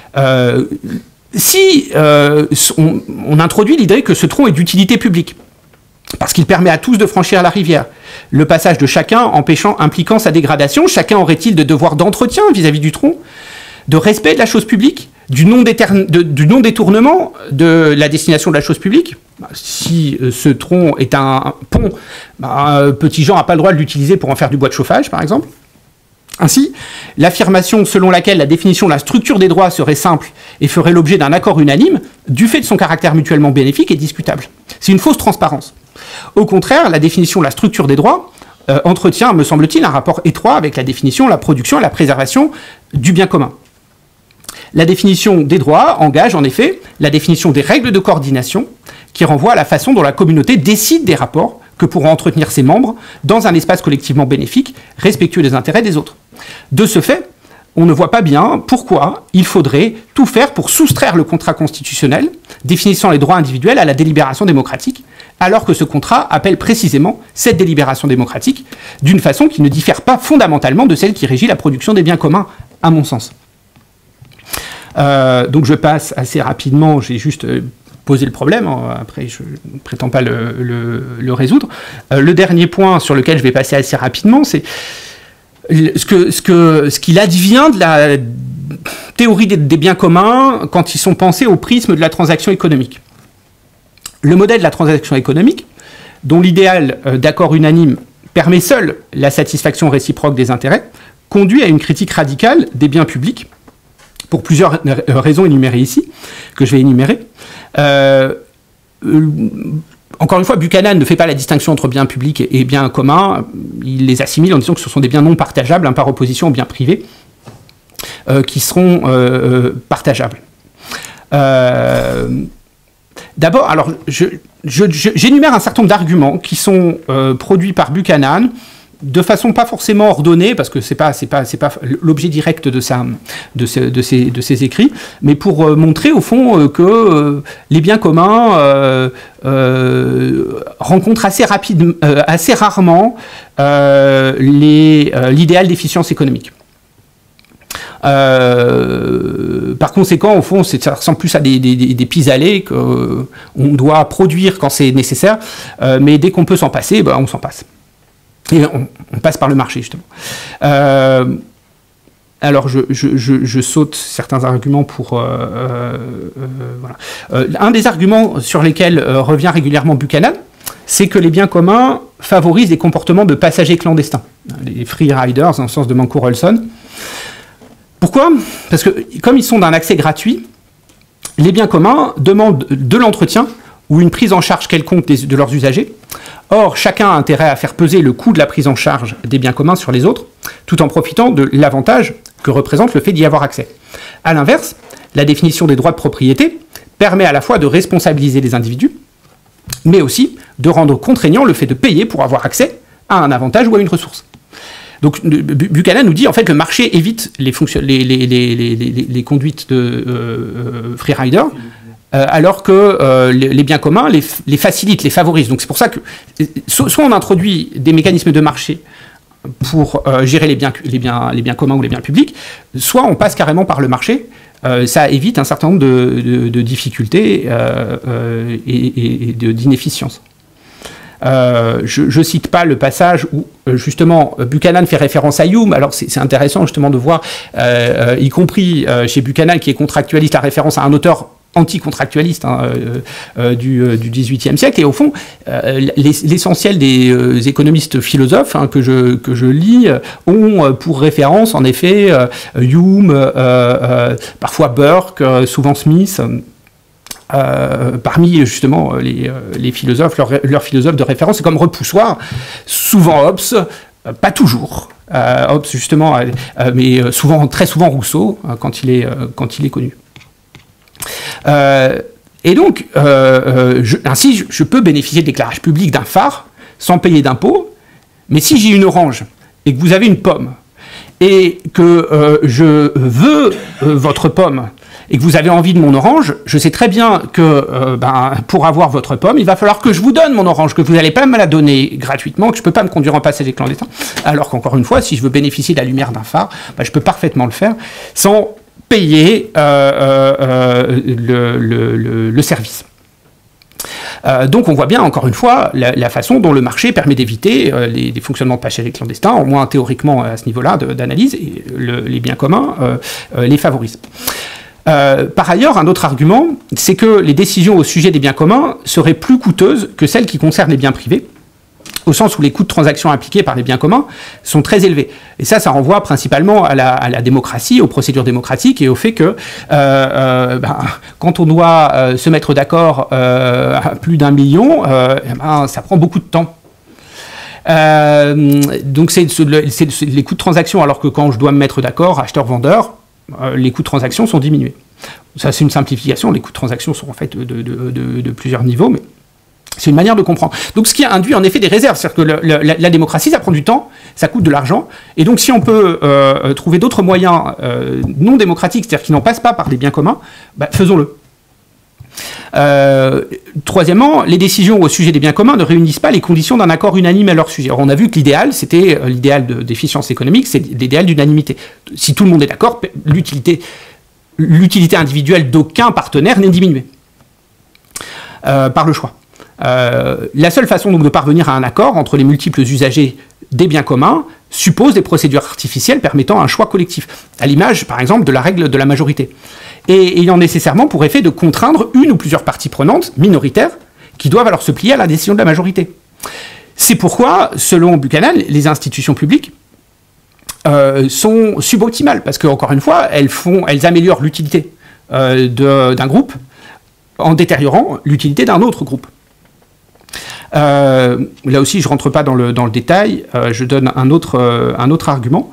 Si on introduit l'idée que ce tronc est d'utilité publique, parce qu'il permet à tous de franchir la rivière, le passage de chacun impliquant sa dégradation, chacun aurait-il de devoir d'entretien vis-à-vis du tronc, de respect de la chose publique, du non-détournement de la destination de la chose publique. Si ce tronc est un pont, Petit-Jean n'a pas le droit de l'utiliser pour en faire du bois de chauffage, par exemple. Ainsi, l'affirmation selon laquelle la définition de la structure des droits serait simple et ferait l'objet d'un accord unanime, du fait de son caractère mutuellement bénéfique, est discutable. C'est une fausse transparence. Au contraire, la définition de la structure des droits entretient, me semble-t-il, un rapport étroit avec la définition, la production et la préservation du bien commun. La définition des droits engage en effet la définition des règles de coordination qui renvoient à la façon dont la communauté décide des rapports que pourront entretenir ses membres dans un espace collectivement bénéfique, respectueux des intérêts des autres. De ce fait, on ne voit pas bien pourquoi il faudrait tout faire pour soustraire le contrat constitutionnel définissant les droits individuels à la délibération démocratique, alors que ce contrat appelle précisément cette délibération démocratique d'une façon qui ne diffère pas fondamentalement de celle qui régit la production des biens communs, à mon sens. Donc je passe assez rapidement, j'ai juste posé le problème, après je ne prétends pas le résoudre. Le dernier point sur lequel je vais passer assez rapidement, c'est ce qu'il advient de la théorie des biens communs quand ils sont pensés au prisme de la transaction économique. Le modèle de la transaction économique, dont l'idéal d'accord unanime permet seul la satisfaction réciproque des intérêts, conduit à une critique radicale des biens publics, pour plusieurs raisons énumérées ici, que je vais énumérer. Encore une fois, Buchanan ne fait pas la distinction entre biens publics et biens communs. Il les assimile en disant que ce sont des biens non partageables, par opposition aux biens privés, qui seront partageables. D'abord, alors, j'énumère un certain nombre d'arguments qui sont produits par Buchanan, de façon pas forcément ordonnée, parce que c'est pas l'objet direct de ses écrits, mais pour montrer au fond que les biens communs rencontrent assez rarement l'idéal d'efficience économique. Par conséquent, au fond, ça ressemble plus à des pis-aller qu'on doit produire quand c'est nécessaire, mais dès qu'on peut s'en passer, on s'en passe. Et on passe par le marché, justement. Alors, je saute certains arguments pour... voilà. Un des arguments sur lesquels revient régulièrement Buchanan, c'est que les biens communs favorisent des comportements de passagers clandestins, les free riders, dans le sens de Manco Rolson. Pourquoi ? Parce que, comme ils sont d'un accès gratuit, les biens communs demandent de l'entretien ou une prise en charge quelconque de leurs usagers. Or, chacun a intérêt à faire peser le coût de la prise en charge des biens communs sur les autres, tout en profitant de l'avantage que représente le fait d'y avoir accès. A l'inverse, la définition des droits de propriété permet à la fois de responsabiliser les individus, mais aussi de rendre contraignant le fait de payer pour avoir accès à un avantage ou à une ressource. Donc Buchanan nous dit en fait le marché évite les conduites de free rider, alors que les biens communs les facilitent, les favorisent. Donc c'est pour ça que soit on introduit des mécanismes de marché pour gérer les biens communs ou les biens publics, soit on passe carrément par le marché. Ça évite un certain nombre de difficultés et d'inefficience. Je cite pas le passage où justement Buchanan fait référence à Hume. Alors c'est intéressant justement de voir, y compris chez Buchanan qui est contractualiste, la référence à un auteur anticontractualiste du XVIIIe siècle. Et au fond, l'essentiel des économistes philosophes que je lis ont pour référence en effet Hume, parfois Burke, souvent Smith. Parmi justement les philosophes, leurs philosophes de référence, c'est comme Repoussoir, souvent Hobbes, pas toujours. Hobbes justement, mais très souvent Rousseau quand il est connu. Et donc, ainsi, je peux bénéficier de l'éclairage public d'un phare sans payer d'impôts, mais si j'ai une orange et que vous avez une pomme et que je veux votre pomme et que vous avez envie de mon orange, je sais très bien que pour avoir votre pomme, il va falloir que je vous donne mon orange, que vous n'allez pas me la donner gratuitement, que je ne peux pas me conduire en passage clandestin. Alors qu'encore une fois, si je veux bénéficier de la lumière d'un phare, je peux parfaitement le faire sans payer le service. Donc on voit bien, encore une fois, la façon dont le marché permet d'éviter les fonctionnements de passage clandestins, au moins théoriquement à ce niveau-là d'analyse, et les biens communs les favorisent. Par ailleurs, un autre argument, c'est que les décisions au sujet des biens communs seraient plus coûteuses que celles qui concernent les biens privés, au sens où les coûts de transaction impliqués par les biens communs sont très élevés. Et ça renvoie principalement à la démocratie, aux procédures démocratiques et au fait que quand on doit se mettre d'accord à plus d'1 million, ça prend beaucoup de temps. Donc c'est les coûts de transaction, alors que quand je dois me mettre d'accord, acheteur-vendeur, les coûts de transaction sont diminués. Ça, c'est une simplification. Les coûts de transaction sont en fait de plusieurs niveaux, mais c'est une manière de comprendre. Donc, ce qui induit en effet des réserves. C'est-à-dire que la démocratie, ça prend du temps, ça coûte de l'argent. Et donc, si on peut trouver d'autres moyens non démocratiques, c'est-à-dire qui n'en passent pas par des biens communs, faisons-le. Troisièmement, les décisions au sujet des biens communs ne réunissent pas les conditions d'un accord unanime à leur sujet. Alors, on a vu que l'idéal, c'était l'idéal d'efficience économique, c'est l'idéal d'unanimité. Si tout le monde est d'accord, l'utilité individuelle d'aucun partenaire n'est diminuée par le choix. La seule façon donc de parvenir à un accord entre les multiples usagers des biens communs suppose des procédures artificielles permettant un choix collectif, à l'image par exemple de la règle de la majorité, et ayant nécessairement pour effet de contraindre une ou plusieurs parties prenantes minoritaires qui doivent alors se plier à la décision de la majorité. C'est pourquoi, selon Buchanan, les institutions publiques sont suboptimales, parce qu'encore une fois, elles améliorent l'utilité d'un groupe en détériorant l'utilité d'un autre groupe. Là aussi, je ne rentre pas dans le détail, je donne un autre argument.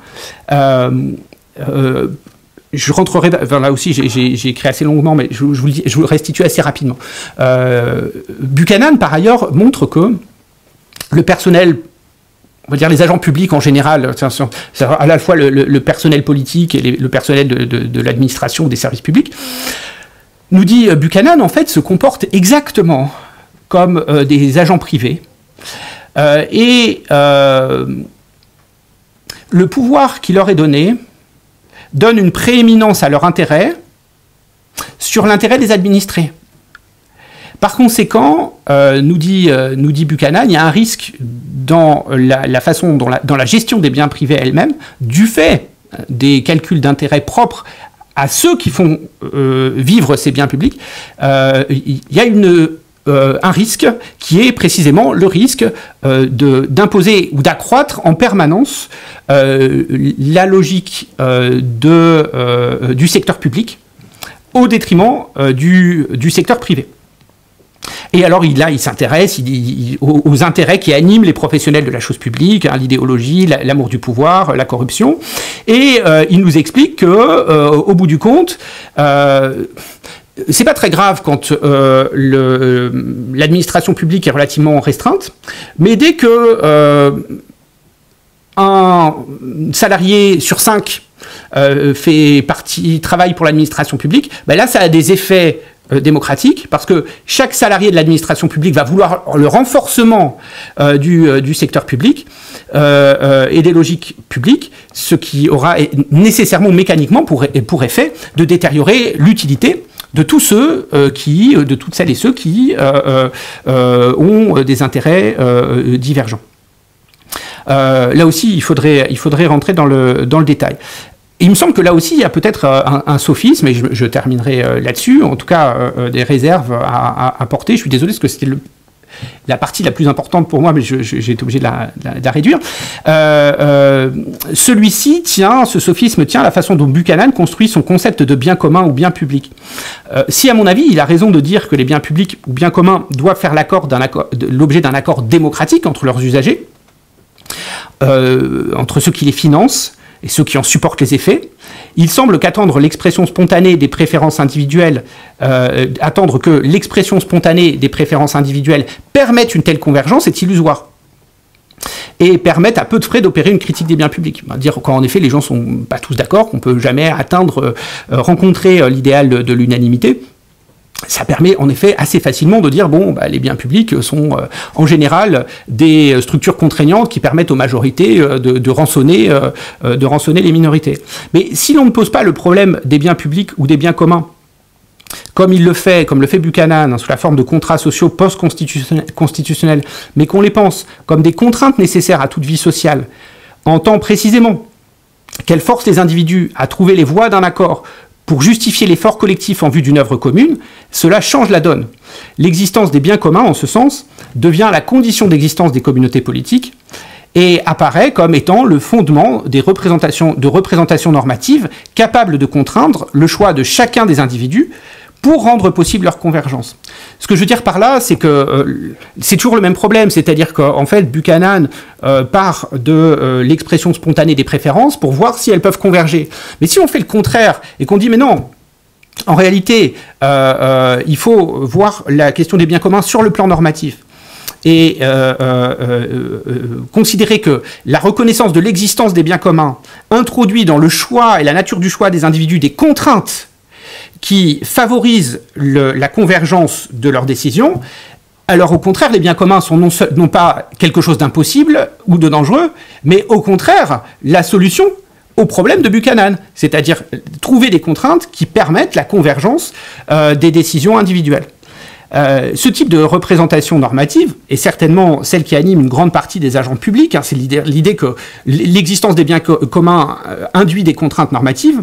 Je rentrerai, là aussi j'ai écrit assez longuement, mais je vous le restitue assez rapidement. Buchanan, par ailleurs, montre que le personnel, on va dire les agents publics en général, c'est à la fois le personnel politique et le personnel de l'administration ou des services publics, nous dit Buchanan, en fait, se comportent exactement comme des agents privés. Et le pouvoir qui leur est donné donne une prééminence à leur intérêt sur l'intérêt des administrés. Par conséquent, nous dit Buchanan, il y a un risque dans la façon, dans la gestion des biens privés elle-même, du fait des calculs d'intérêt propres à ceux qui font vivre ces biens publics. Il y a un risque qui est précisément le risque d'imposer ou d'accroître en permanence la logique du secteur public au détriment du secteur privé. Et alors il s'intéresse aux intérêts qui animent les professionnels de la chose publique, l'idéologie, l'amour du pouvoir, la corruption, et il nous explique que, au bout du compte, c'est pas très grave quand l'administration publique est relativement restreinte, mais dès que un salarié sur 5 travaille pour l'administration publique, là ça a des effets démocratique, parce que chaque salarié de l'administration publique va vouloir le renforcement du secteur public et des logiques publiques, ce qui aura nécessairement, mécaniquement, pour effet de détériorer l'utilité de tous ceux de toutes celles et ceux qui ont des intérêts divergents. Là aussi, il faudrait rentrer dans le détail. Il me semble que là aussi, il y a peut-être un sophisme, et je terminerai là-dessus, en tout cas des réserves à porter. Je suis désolé, parce que c'était la partie la plus importante pour moi, mais j'ai été obligé de la réduire. Ce sophisme tient à la façon dont Buchanan construit son concept de bien commun ou bien public. Si, à mon avis, il a raison de dire que les biens publics ou biens communs doivent faire l'objet d'un accord démocratique entre leurs usagers, entre ceux qui les financent et ceux qui en supportent les effets, il semble qu'attendre l'expression spontanée des préférences individuelles, attendre que l'expression spontanée des préférences individuelles permette une telle convergence est illusoire et permette à peu de frais d'opérer une critique des biens publics. Dire qu'en effet les gens sont pas tous d'accord, qu'on peut jamais rencontrer l'idéal de l'unanimité. Ça permet en effet assez facilement de dire les biens publics sont en général des structures contraignantes qui permettent aux majorités de rançonner les minorités. Mais si l'on ne pose pas le problème des biens publics ou des biens communs, comme le fait Buchanan, sous la forme de contrats sociaux post-constitutionnels, mais qu'on les pense comme des contraintes nécessaires à toute vie sociale, en tant précisément qu'elles forcent les individus à trouver les voies d'un accord pour justifier l'effort collectif en vue d'une œuvre commune, cela change la donne. L'existence des biens communs, en ce sens, devient la condition d'existence des communautés politiques et apparaît comme étant le fondement de représentations normatives capables de contraindre le choix de chacun des individus pour rendre possible leur convergence. Ce que je veux dire par là, c'est que c'est toujours le même problème, c'est-à-dire qu'en fait, Buchanan part de l'expression spontanée des préférences pour voir si elles peuvent converger. Mais si on fait le contraire et qu'on dit mais non, en réalité, il faut voir la question des biens communs sur le plan normatif, et considérer que la reconnaissance de l'existence des biens communs introduit dans le choix et la nature du choix des individus des contraintes qui favorisent la convergence de leurs décisions, alors au contraire, les biens communs sont non pas quelque chose d'impossible ou de dangereux, mais au contraire, la solution au problème de Buchanan, c'est-à-dire trouver des contraintes qui permettent la convergence des décisions individuelles. Ce type de représentation normative est certainement celle qui anime une grande partie des agents publics. C'est l'idée que l'existence des biens communs induit des contraintes normatives.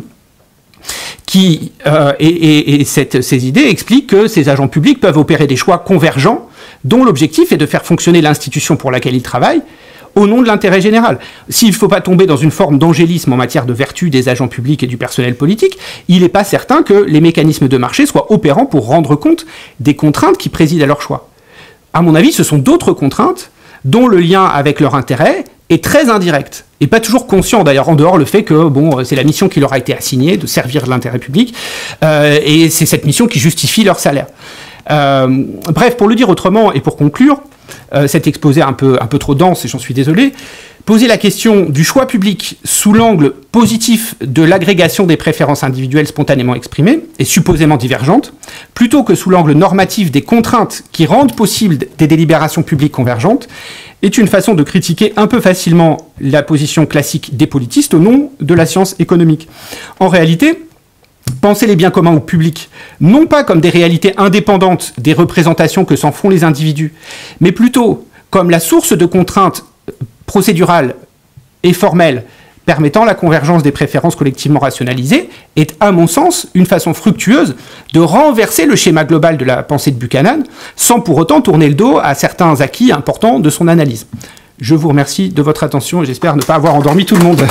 Ces idées expliquent que ces agents publics peuvent opérer des choix convergents dont l'objectif est de faire fonctionner l'institution pour laquelle ils travaillent au nom de l'intérêt général. S'il ne faut pas tomber dans une forme d'angélisme en matière de vertu des agents publics et du personnel politique, il n'est pas certain que les mécanismes de marché soient opérants pour rendre compte des contraintes qui président à leur choix. À mon avis, ce sont d'autres contraintes dont le lien avec leur intérêt est très indirect, et pas toujours conscient d'ailleurs, en dehors le fait que c'est la mission qui leur a été assignée, de servir l'intérêt public, et c'est cette mission qui justifie leur salaire. Bref, pour le dire autrement, et pour conclure, cet exposé un peu trop dense, et j'en suis désolé, poser la question du choix public sous l'angle positif de l'agrégation des préférences individuelles spontanément exprimées et supposément divergentes, plutôt que sous l'angle normatif des contraintes qui rendent possible des délibérations publiques convergentes, est une façon de critiquer un peu facilement la position classique des politistes au nom de la science économique. En réalité, penser les biens communs ou publics, non pas comme des réalités indépendantes des représentations que s'en font les individus, mais plutôt comme la source de contraintes procédurales et formelles permettant la convergence des préférences collectivement rationalisées, est, à mon sens, une façon fructueuse de renverser le schéma global de la pensée de Buchanan, sans pour autant tourner le dos à certains acquis importants de son analyse. Je vous remercie de votre attention et j'espère ne pas avoir endormi tout le monde.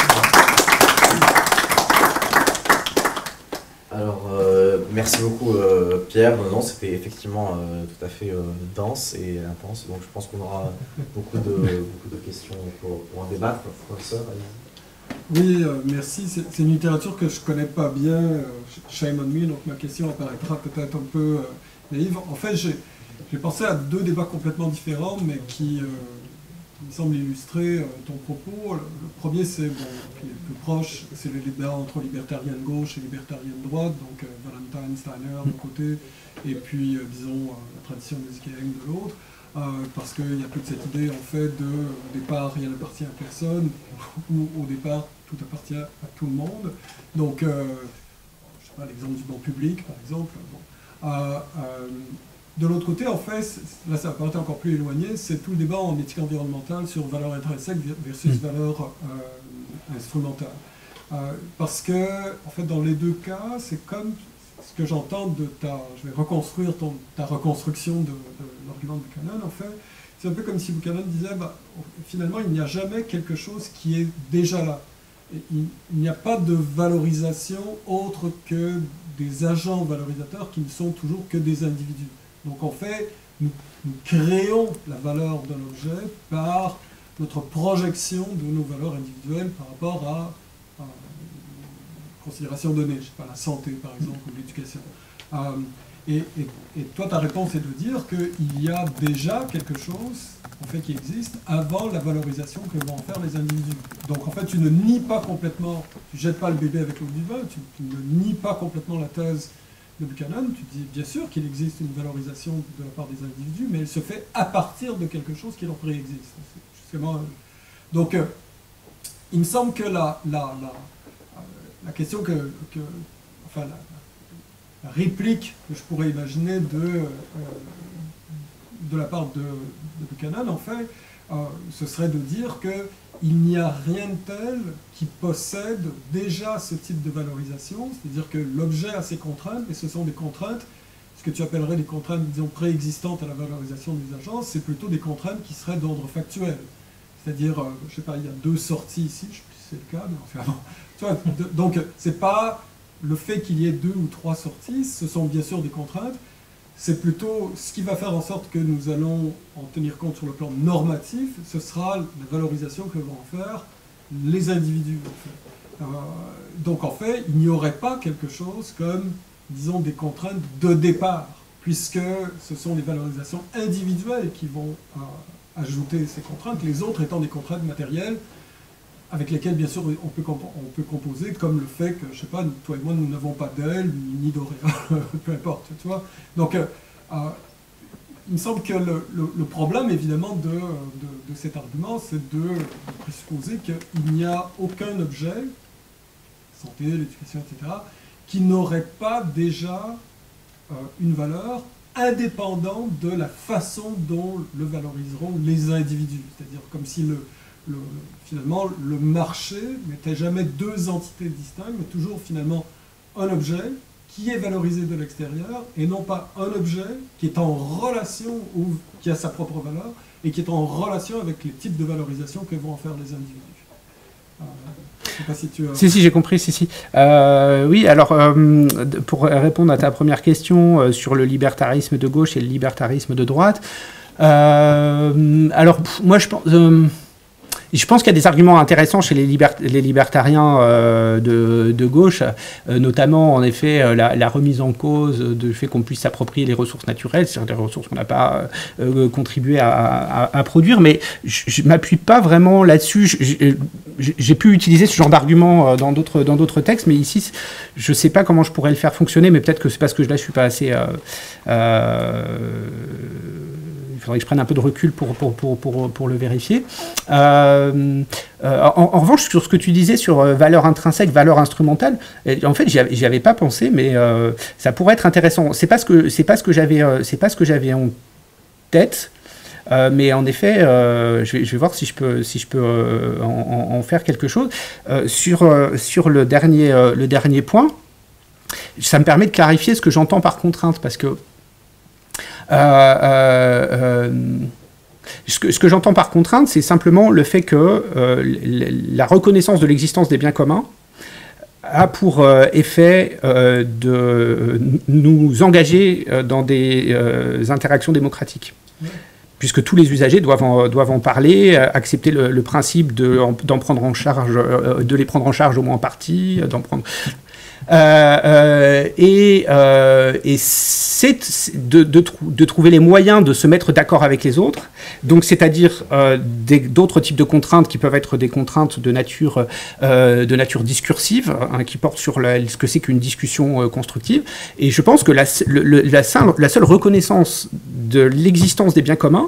Alors, merci beaucoup Pierre. Non, c'était effectivement tout à fait dense et intense, donc je pense qu'on aura beaucoup de questions pour en débattre. Professeur, allez-y. Oui, merci. C'est une littérature que je ne connais pas bien, shame on me, donc ma question apparaîtra peut-être un peu naïve. En fait, j'ai pensé à deux débats complètement différents, mais qui me semble illustrer ton propos. Le premier, c'est, bon, qui est le plus proche, c'est le débat entre libertariens de gauche et libertariens de droite, donc Valentine, Steiner d'un côté, et puis, disons, la tradition de Durkheim de l'autre, parce qu'il y a toute cette idée, en fait, de, au départ, rien n'appartient à personne, ou au départ, tout appartient à tout le monde. Donc, je ne sais pas, l'exemple du banc public, par exemple. Bon. De l'autre côté, en fait, là ça va paraître encore plus éloigné, c'est tout le débat en éthique environnementale sur valeur intrinsèque versus valeur instrumentale. Parce que, en fait, dans les deux cas, c'est comme ce que j'entends de ta... Je vais reconstruire ta reconstruction de l'argument de Buchanan, en fait. C'est un peu comme si Buchanan disait, bah, finalement, il n'y a jamais quelque chose qui est déjà là. Et il n'y a pas de valorisation autre que des agents valorisateurs qui ne sont toujours que des individus. Donc en fait, nous créons la valeur de l'objet par notre projection de nos valeurs individuelles par rapport à une considération donnée, je ne sais pas, la santé par exemple, ou l'éducation. Et toi, ta réponse est de dire qu'il y a déjà quelque chose en fait, qui existe avant la valorisation que vont en faire les individus. Donc en fait, tu ne nies pas complètement, tu ne jettes pas le bébé avec l'eau du vin, tu ne nies pas complètement la thèse de Buchanan, tu dis bien sûr qu'il existe une valorisation de la part des individus, mais elle se fait à partir de quelque chose qui leur préexiste. Donc, il me semble que la question enfin, la réplique que je pourrais imaginer de la part de Buchanan, en fait, ce serait de dire qu'il n'y a rien de tel qui possède déjà ce type de valorisation, c'est-à-dire que l'objet a ses contraintes, et ce sont des contraintes, ce que tu appellerais des contraintes, disons, préexistantes à la valorisation des agences, c'est plutôt des contraintes qui seraient d'ordre factuel. C'est-à-dire, je ne sais pas, il y a 2 sorties ici, je ne sais plus si c'est le cas, mais enfin, bon. Tu vois, donc, ce n'est pas le fait qu'il y ait 2 ou 3 sorties, ce sont bien sûr des contraintes, c'est plutôt ce qui va faire en sorte que nous allons en tenir compte sur le plan normatif, ce sera la valorisation que vont en faire les individus. En fait. Donc en fait, il n'y aurait pas quelque chose comme, disons, des contraintes de départ, puisque ce sont les valorisations individuelles qui vont ajouter ces contraintes, les autres étant des contraintes matérielles, avec lesquelles, bien sûr, on peut composer, comme le fait que, je ne sais pas, toi et moi, nous n'avons pas d'ailes, ni d'auréole, peu importe, tu vois. Donc, il me semble que le problème, évidemment, de cet argument, c'est de présupposer qu'il n'y a aucun objet, santé, l'éducation, etc., qui n'aurait pas déjà une valeur indépendante de la façon dont le valoriseront les individus. C'est-à-dire comme si finalement, le marché n'était jamais 2 entités distinctes, mais toujours finalement un objet qui est valorisé de l'extérieur, et non pas un objet qui est en relation, ou qui a sa propre valeur, et qui est en relation avec les types de valorisation que vont en faire les individus. Je ne sais pas si tu as... Si, j'ai compris, si. Oui, alors, pour répondre à ta première question sur le libertarisme de gauche et le libertarisme de droite, alors, moi, je pense qu'il y a des arguments intéressants chez les libertariens de gauche, notamment en effet la remise en cause du fait qu'on puisse s'approprier les ressources naturelles, c'est-à-dire des ressources qu'on n'a pas contribué à produire, mais je ne m'appuie pas vraiment là-dessus. J'ai pu utiliser ce genre d'argument dans d'autres textes, mais ici, je ne sais pas comment je pourrais le faire fonctionner, mais peut-être que c'est parce que là, je ne suis pas assez... il faudrait que je prenne un peu de recul pour le vérifier. En revanche, sur ce que tu disais sur valeur intrinsèque, valeur instrumentale, en fait, j'y avais pas pensé, mais ça pourrait être intéressant. C'est pas ce que j'avais en tête. Mais en effet, je vais voir si je peux en faire quelque chose. Sur le dernier point, ça me permet de clarifier ce que j'entends par contrainte, parce que ce que j'entends par contrainte, c'est simplement le fait que la reconnaissance de l'existence des biens communs a pour effet de nous engager dans des interactions démocratiques. Puisque tous les usagers doivent en parler, accepter le principe d'en prendre en charge, de les prendre en charge au moins en partie, d'en prendre... et c'est de trouver les moyens de se mettre d'accord avec les autres, donc c'est-à-dire d'autres types de contraintes qui peuvent être des contraintes de nature discursive, hein, qui portent sur ce que c'est qu'une discussion constructive. Et je pense que la seule reconnaissance de l'existence des biens communs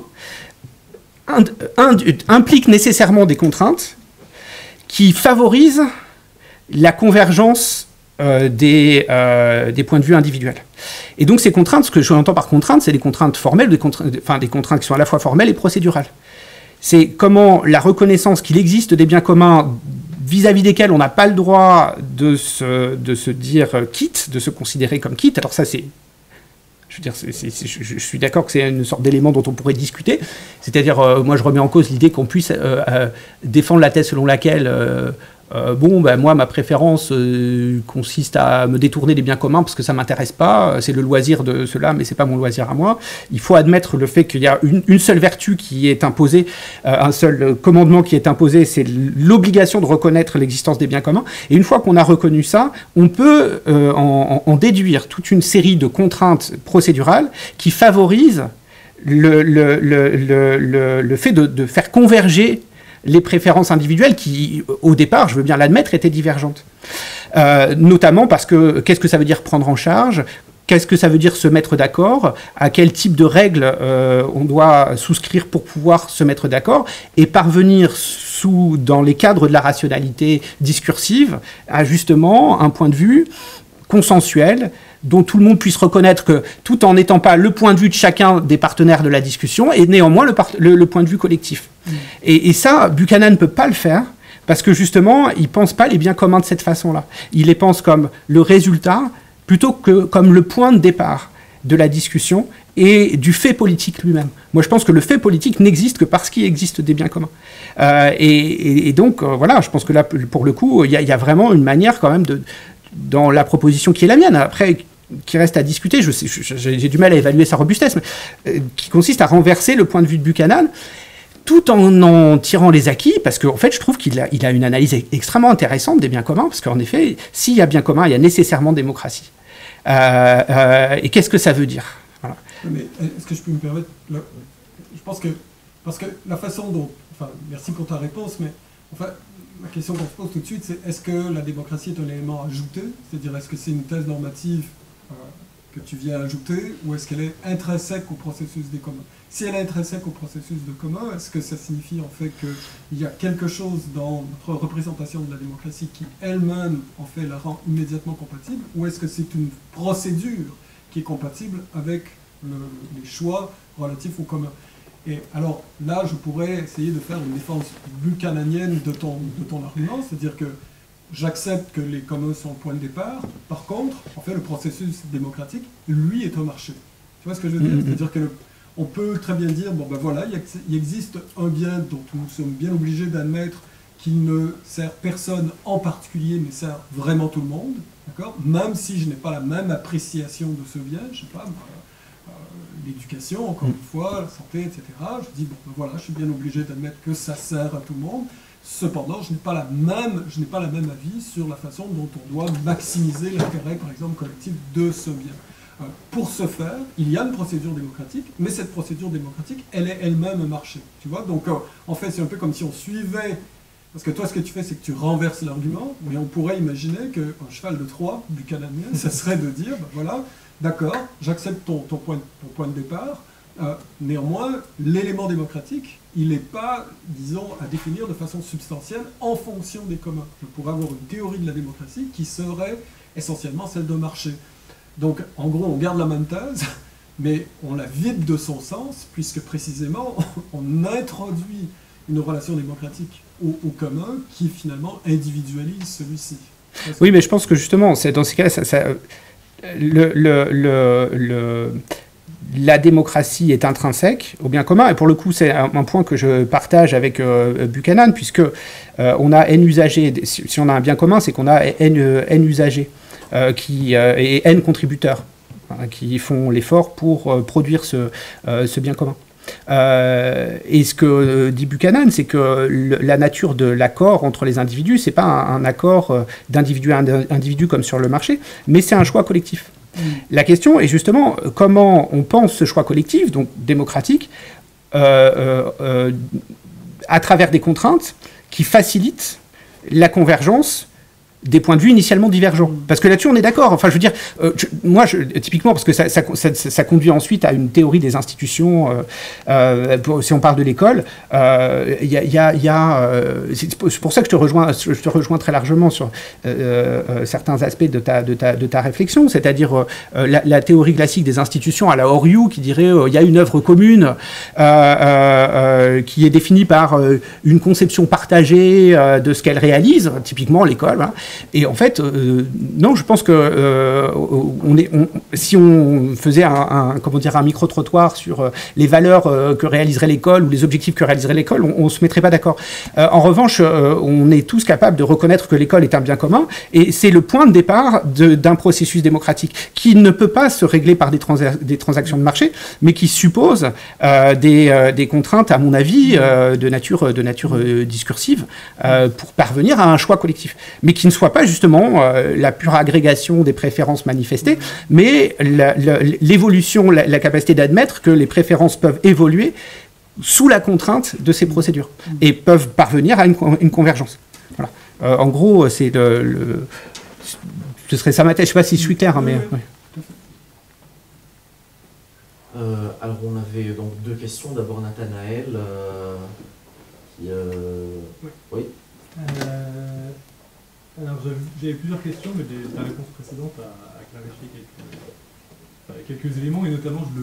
implique nécessairement des contraintes qui favorisent la convergence des points de vue individuels. Et donc ces contraintes, ce que j'entends par contraintes, c'est des contraintes formelles, des contraintes qui sont à la fois formelles et procédurales. C'est comment la reconnaissance qu'il existe des biens communs vis-à-vis desquels on n'a pas le droit de se dire quitte, de se considérer comme quitte. Alors ça, c'est... Je veux dire, je suis d'accord que c'est une sorte d'élément dont on pourrait discuter. C'est-à-dire, moi, je remets en cause l'idée qu'on puisse défendre la thèse selon laquelle... moi, ma préférence consiste à me détourner des biens communs parce que ça ne m'intéresse pas, c'est le loisir de ceux-là, mais ce n'est pas mon loisir à moi. Il faut admettre le fait qu'il y a une seule vertu qui est imposée, un seul commandement qui est imposé, c'est l'obligation de reconnaître l'existence des biens communs. Et une fois qu'on a reconnu ça, on peut en déduire toute une série de contraintes procédurales qui favorisent le fait de faire converger les préférences individuelles qui, au départ, je veux bien l'admettre, étaient divergentes. Notamment parce que, qu'est-ce que ça veut dire prendre en charge ? Qu'est-ce que ça veut dire se mettre d'accord ? À quel type de règles on doit souscrire pour pouvoir se mettre d'accord ? Et parvenir, dans les cadres de la rationalité discursive, à justement un point de vue consensuel, dont tout le monde puisse reconnaître que, tout en n'étant pas le point de vue de chacun des partenaires de la discussion, est néanmoins le point de vue collectif. Et ça, Buchanan ne peut pas le faire, parce que justement, il ne pense pas les biens communs de cette façon-là. Il les pense comme le résultat, plutôt que comme le point de départ de la discussion et du fait politique lui-même. Moi, je pense que le fait politique n'existe que parce qu'il existe des biens communs. Et donc, voilà, je pense que là, pour le coup, il y a vraiment une manière quand même dans la proposition qui est la mienne, après, qui reste à discuter, j'ai du mal à évaluer sa robustesse, mais qui consiste à renverser le point de vue de Buchanan, tout en tirant les acquis, parce qu'en fait, je trouve qu'il a une analyse extrêmement intéressante des biens communs, parce qu'en effet, s'il y a bien commun, il y a nécessairement démocratie. Et qu'est-ce que ça veut dire ? Voilà. Mais est-ce que je peux me permettre je pense que, parce que la façon dont... Enfin, merci pour ta réponse, mais enfin, la question qu'on se pose tout de suite, c'est est-ce que la démocratie est un élément ajouté ? C'est-à-dire, est-ce que c'est une thèse normative que tu viens ajouter, ou est-ce qu'elle est intrinsèque au processus des communs ? Si elle est intrinsèque au processus de commun, est-ce que ça signifie en fait qu'il y a quelque chose dans notre représentation de la démocratie qui elle-même en fait la rend immédiatement compatible, ou est-ce que c'est une procédure qui est compatible avec les choix relatifs au commun ? Et alors là, je pourrais essayer de faire une défense buchananienne de ton argument, c'est-à-dire que j'accepte que les communs sont point de départ. Par contre, en fait, le processus démocratique, lui, est un marché. Tu vois ce que je veux dire ? C'est-à-dire qu'on peut très bien dire, bon ben voilà, il existe un bien dont nous sommes bien obligés d'admettre qu'il ne sert personne en particulier, mais sert vraiment tout le monde, d'accord ? Même si je n'ai pas la même appréciation de ce bien, je ne sais pas, l'éducation, encore une fois, la santé, etc. Je dis, bon ben voilà, je suis bien obligé d'admettre que ça sert à tout le monde. Cependant, je n'ai pas la même avis sur la façon dont on doit maximiser l'intérêt, par exemple, collectif de ce bien. Pour ce faire, il y a une procédure démocratique, mais cette procédure démocratique, elle est elle-même un marché. Tu vois ? Donc, en fait, c'est un peu comme si on suivait... Parce que toi, ce que tu fais, c'est que tu renverses l'argument, mais on pourrait imaginer qu'un cheval de Troie, buchananien, ça serait de dire, ben voilà, d'accord, j'accepte ton point de départ, néanmoins, l'élément démocratique, il n'est pas, disons, à définir de façon substantielle en fonction des communs. Je pourrais avoir une théorie de la démocratie qui serait essentiellement celle d'un marché. Donc, en gros, on garde la même thèse, mais on la vide de son sens, puisque précisément, on introduit une relation démocratique au commun qui, finalement, individualise celui-ci. Oui, mais je pense que, justement, dans ces cas-là, la démocratie est intrinsèque au bien commun, et pour le coup, c'est un point que je partage avec Buchanan, puisque on a N usagers. Si on a un bien commun, c'est qu'on a N usagers et N contributeurs qui font l'effort pour produire ce bien commun. Et ce que dit Buchanan, c'est que la nature de l'accord entre les individus, c'est pas un accord d'individu à individu comme sur le marché, mais c'est un choix collectif. La question est justement comment on pense ce choix collectif, donc démocratique, à travers des contraintes qui facilitent la convergence des points de vue initialement divergents. Parce que là-dessus, on est d'accord. Enfin, je veux dire, typiquement, parce que ça conduit ensuite à une théorie des institutions, si on parle de l'école, c'est pour ça que je te rejoins très largement sur certains aspects de ta réflexion, c'est-à-dire la théorie classique des institutions à la Oriou, qui dirait il y a une œuvre commune qui est définie par une conception partagée de ce qu'elle réalise, typiquement l'école, hein. Et en fait, non, je pense que si on faisait un micro-trottoir sur les valeurs que réaliserait l'école ou les objectifs que réaliserait l'école, on ne se mettrait pas d'accord. En revanche, on est tous capables de reconnaître que l'école est un bien commun, et c'est le point de départ d'un processus démocratique qui ne peut pas se régler par des transactions de marché, mais qui suppose des contraintes, à mon avis, de nature discursive, pour parvenir à un choix collectif, mais qui ne soit pas justement la pure agrégation des préférences manifestées, mais l'évolution, la capacité d'admettre que les préférences peuvent évoluer sous la contrainte de ces procédures et peuvent parvenir à une convergence. Voilà. En gros, c'est ce serait ça ma thèse. Je ne sais pas si je suis clair, hein, mais... Ouais. Alors on avait donc deux questions. D'abord Nathanaël. Oui. Alors j'avais plusieurs questions, mais ta réponse précédente a clarifié quelques éléments, et notamment je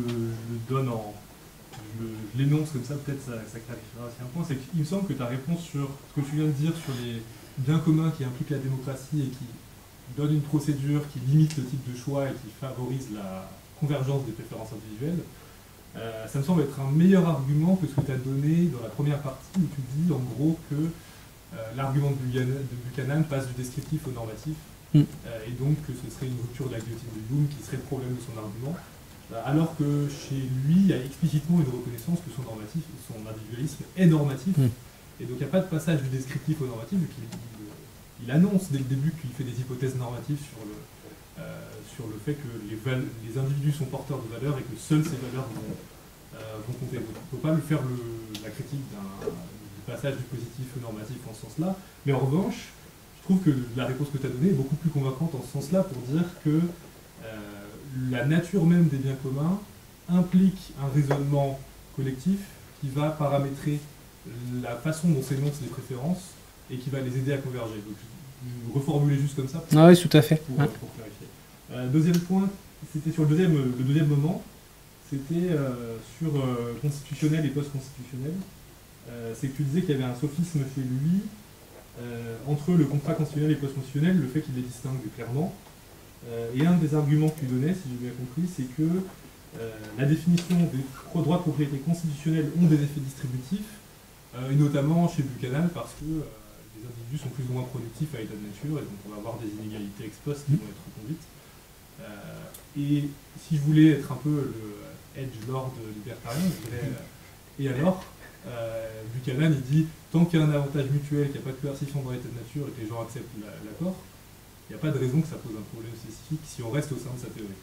l'énonce comme ça, peut-être ça clarifiera aussi un point. C'est qu'il me semble que ta réponse sur ce que tu viens de dire sur les biens communs qui impliquent la démocratie et qui donnent une procédure qui limite le type de choix et qui favorise la convergence des préférences individuelles, ça me semble être un meilleur argument que ce que tu as donné dans la première partie, où tu dis en gros que l'argument de Buchanan passe du descriptif au normatif, et donc que ce serait une rupture de la guillotine de Hume qui serait le problème de son argument, alors que chez lui, il y a explicitement une reconnaissance que son individualisme est normatif, et donc il n'y a pas de passage du descriptif au normatif, vu qu'il annonce dès le début qu'il fait des hypothèses normatives sur le fait que les individus sont porteurs de valeurs et que seules ces valeurs vont compter. Donc, on ne peut pas faire la critique du passage du positif au normatif en ce sens-là, mais en revanche, je trouve que la réponse que tu as donnée est beaucoup plus convaincante en ce sens-là pour dire que la nature même des biens communs implique un raisonnement collectif qui va paramétrer la façon dont s'énoncent les préférences et qui va les aider à converger. Donc, je reformulais juste comme ça oui, tout à fait. Pour clarifier. Deuxième point, c'était sur le deuxième moment, c'était sur constitutionnel et post-constitutionnel. C'est que tu disais qu'il y avait un sophisme chez lui entre le contrat constitutionnel et post-constitutionnel, le fait qu'il les distingue clairement. Et un des arguments que tu donnais, si j'ai bien compris, c'est que la définition des droits de propriété constitutionnels ont des effets distributifs, et notamment chez Buchanan, parce que les individus sont plus ou moins productifs à état de nature, et donc on va avoir des inégalités ex post qui vont être reconduites. Et si je voulais être un peu le edge lord libertarien, je dirais et alors Buchanan il dit tant qu'il y a un avantage mutuel, qu'il n'y a pas de coercition dans l'état de nature et que les gens acceptent l'accord, il n'y a pas de raison que ça pose un problème spécifique si on reste au sein de sa théorie.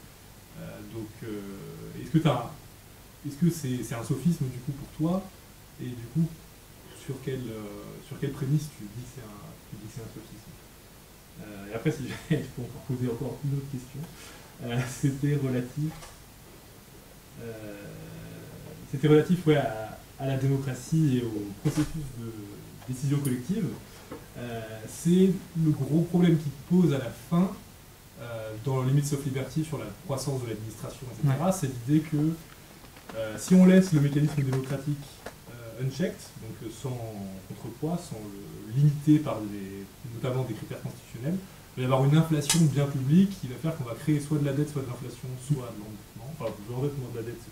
Est-ce que c'est un sophisme du coup pour toi, et du coup sur quelle prémisse tu dis que c'est un sophisme? Et après, si je peux encore poser encore une autre question, c'était relatif à la démocratie et au processus de décision collective. C'est le gros problème qui pose à la fin, dans le limit of liberty sur la croissance de l'administration, etc., c'est l'idée que si on laisse le mécanisme démocratique unchecked, donc sans contrepoids, sans le limiter par notamment des critères constitutionnels, il va y avoir une inflation de biens publics qui va faire qu'on va créer soit de la dette, soit de l'inflation, soit de l'endettement, enfin de l'endettement, de la dette,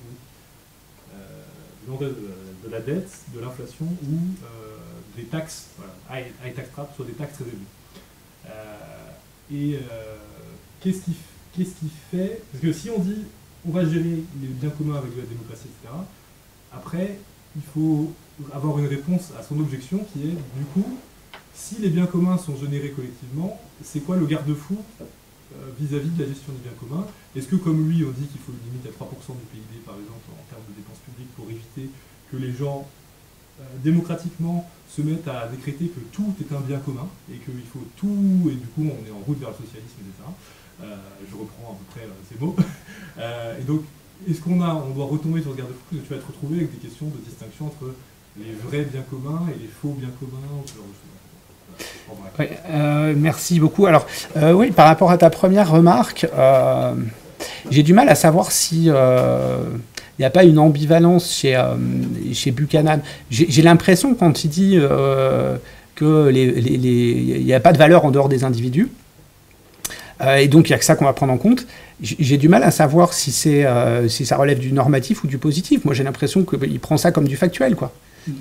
de la dette, de l'inflation, ou des taxes, voilà, high tax trap, soit des taxes très élevées. Qu'est-ce qui fait, parce que si on dit on va gérer les biens communs avec de la démocratie, etc., Après, il faut avoir une réponse à son objection qui est, du coup, si les biens communs sont générés collectivement, c'est quoi le garde-fou vis-à-vis de la gestion des biens communs? Est-ce que, comme lui, on dit qu'il faut une limite à 3% du PIB, par exemple, en termes de dépenses publiques, pour éviter que les gens, démocratiquement, se mettent à décréter que tout est un bien commun, et qu'il faut tout, et du coup, on est en route vers le socialisme, etc. Je reprends à peu près ces mots. Et donc, est-ce qu'on doit retomber sur ce garde-fou? Tu vas te retrouver avec des questions de distinction entre les vrais biens communs et les faux biens communs, ce genre de choses. Oui, merci beaucoup. Alors, oui, par rapport à ta première remarque, j'ai du mal à savoir si il n'y a pas une ambivalence chez Buchanan. J'ai l'impression quand il dit qu'il n'y a pas de valeur en dehors des individus, et donc il n'y a que ça qu'on va prendre en compte, j'ai du mal à savoir si ça relève du normatif ou du positif. Moi, j'ai l'impression qu'il prend ça comme du factuel, quoi.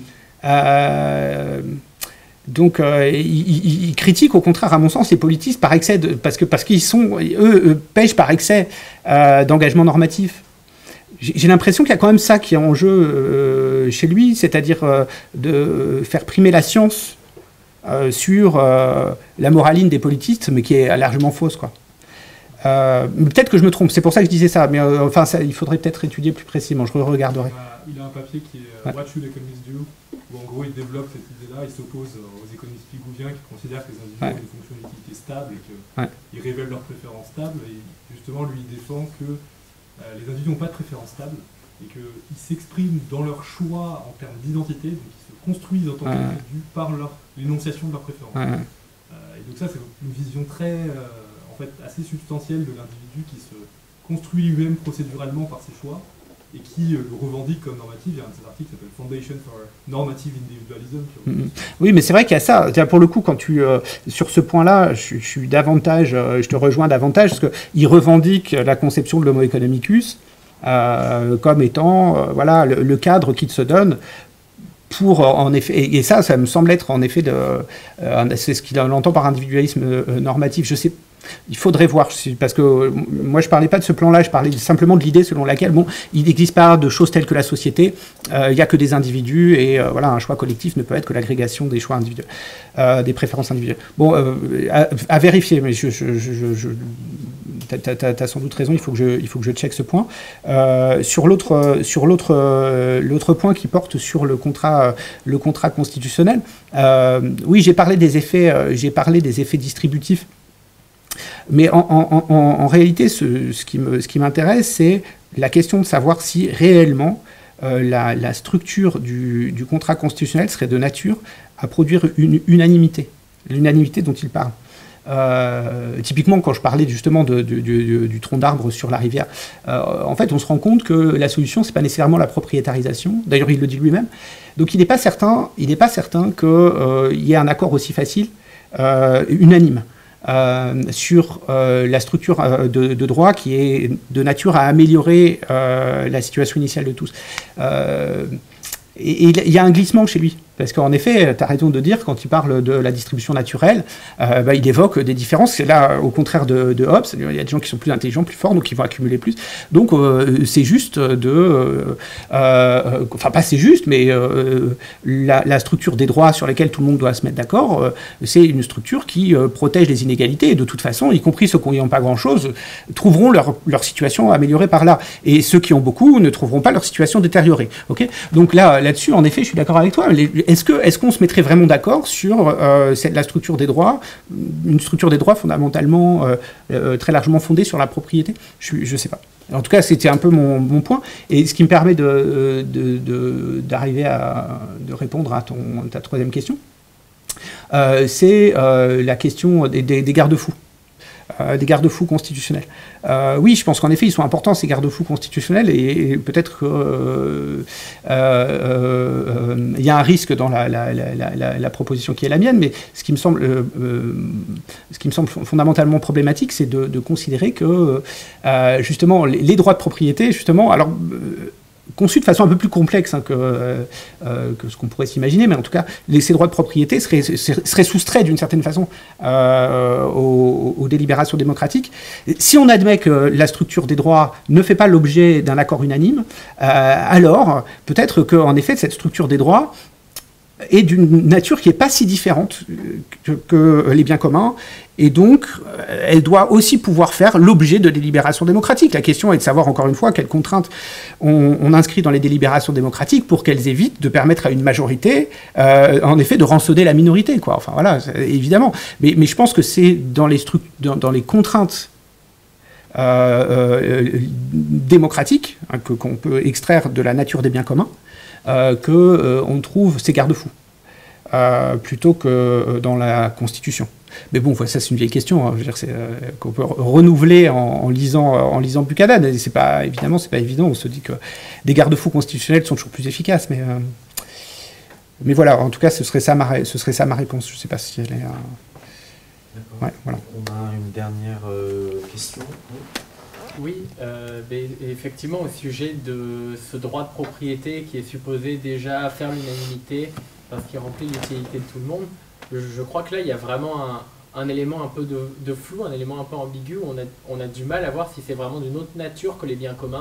Donc, il critique au contraire, à mon sens, les politistes par excès, parce qu'ils sont, eux, pêchent par excès d'engagement normatif. J'ai l'impression qu'il y a quand même ça qui est en jeu chez lui, c'est-à-dire de faire primer la science sur la moraline des politistes, mais qui est largement fausse, quoi. Peut-être que je me trompe, c'est pour ça que je disais ça, mais enfin, il faudrait peut-être étudier plus précisément, je regarderai. Il a un papier qui est What Should Economists Do, où en gros il développe cette idée-là, il s'oppose aux économistes pigouviens qui considèrent que les individus ont des fonctions d'utilité stables et qu'ils révèlent leurs préférences stables, et justement lui il défend que les individus n'ont pas de préférences stables et qu'ils s'expriment dans leur choix en termes d'identité, donc ils se construisent en tant qu'individus par l'énonciation de leurs préférences. Et donc ça c'est une vision très, en fait, assez substantielle de l'individu qui se construit lui-même procéduralement par ses choix et qui le revendique comme normatif. Il y a un de ces articles qui s'appelle Foundation for Normative Individualism. Oui, mais c'est vrai qu'il y a ça. Pour le coup, quand sur ce point-là, je te rejoins davantage, parce qu'il revendique la conception de l'homo economicus comme étant voilà, le cadre qu'il se donne pour, en effet, et ça me semble être en effet, c'est ce qu'il entend par individualisme normatif. Je sais. Il faudrait voir, parce que moi je parlais pas de ce plan-là, je parlais simplement de l'idée selon laquelle il n'existe pas de choses telles que la société, il n'y a que des individus et voilà, un choix collectif ne peut être que l'agrégation des choix individuels, des préférences individuelles. Bon, à vérifier, mais t'as sans doute raison, il faut que je check ce point. Sur l'autre point qui porte sur le contrat constitutionnel, oui, j'ai parlé des effets distributifs. Mais en réalité, ce qui m'intéresse, c'est la question de savoir si réellement la structure du contrat constitutionnel serait de nature à produire une unanimité, l'unanimité dont il parle. Typiquement, quand je parlais justement du tronc d'arbre sur la rivière, en fait, on se rend compte que la solution, c'est pas nécessairement la propriétarisation. D'ailleurs, il le dit lui-même. Donc, il n'est pas certain qu'il y ait un accord aussi facile, unanime. Sur la structure de droit qui est de nature à améliorer la situation initiale de tous. Et il y a un glissement chez lui. Parce qu'en effet, tu as raison de dire, quand il parle de la distribution naturelle, il évoque des différences. Là, au contraire de Hobbes, il y a des gens qui sont plus intelligents, plus forts, donc ils vont accumuler plus. Donc, c'est juste enfin, pas c'est juste, mais la structure des droits sur lesquels tout le monde doit se mettre d'accord, c'est une structure qui protège les inégalités. Et de toute façon, y compris ceux qui n'ont pas grand-chose, trouveront leur situation améliorée par là. Et ceux qui ont beaucoup ne trouveront pas leur situation détériorée. Okay, donc là-dessus, en effet, je suis d'accord avec toi. Est-ce qu'on se mettrait vraiment d'accord sur la structure des droits, une structure des droits fondamentalement très largement fondée sur la propriété? Je ne sais pas. En tout cas, c'était un peu mon point. Et ce qui me permet d'arriver de répondre à ta troisième question, c'est la question des garde-fous. Des garde-fous constitutionnels. Oui, je pense qu'en effet, ils sont importants, ces garde-fous constitutionnels, et peut-être qu'il y a un risque dans la proposition qui est la mienne, mais ce qui me semble fondamentalement problématique, c'est de considérer que, justement, les droits de propriété, justement, alors, conçu de façon un peu plus complexe hein, que ce qu'on pourrait s'imaginer, mais en tout cas, ces droits de propriété seraient soustraits d'une certaine façon aux délibérations démocratiques. Si on admet que la structure des droits ne fait pas l'objet d'un accord unanime, alors peut-être qu'en effet, cette structure des droits est d'une nature qui n'est pas si différente que les biens communs, et donc elle doit aussi pouvoir faire l'objet de délibérations démocratiques. La question est de savoir, encore une fois, quelles contraintes on inscrit dans les délibérations démocratiques pour qu'elles évitent de permettre à une majorité, en effet, de rançonner la minorité, quoi. Enfin, voilà, évidemment. Mais je pense que c'est dans les contraintes démocratiques hein, qu'on peut extraire de la nature des biens communs, qu'on trouve ces garde-fous, plutôt que dans la Constitution. Mais bon, ça c'est une vieille question, hein, je veux dire, qu'on peut renouveler en lisant Buchanan. Et évidemment, c'est pas évident, on se dit que des garde-fous constitutionnels sont toujours plus efficaces, mais voilà, en tout cas, ce serait ça ma réponse. Je ne sais pas si elle est... D'accord. Ouais, voilà. On a une dernière question. Oui, effectivement, au sujet de ce droit de propriété qui est supposé déjà faire l'unanimité parce qu'il remplit l'utilité de tout le monde, je crois que là, il y a vraiment un élément un peu de flou, un élément un peu ambigu, où on a du mal à voir si c'est vraiment d'une autre nature que les biens communs,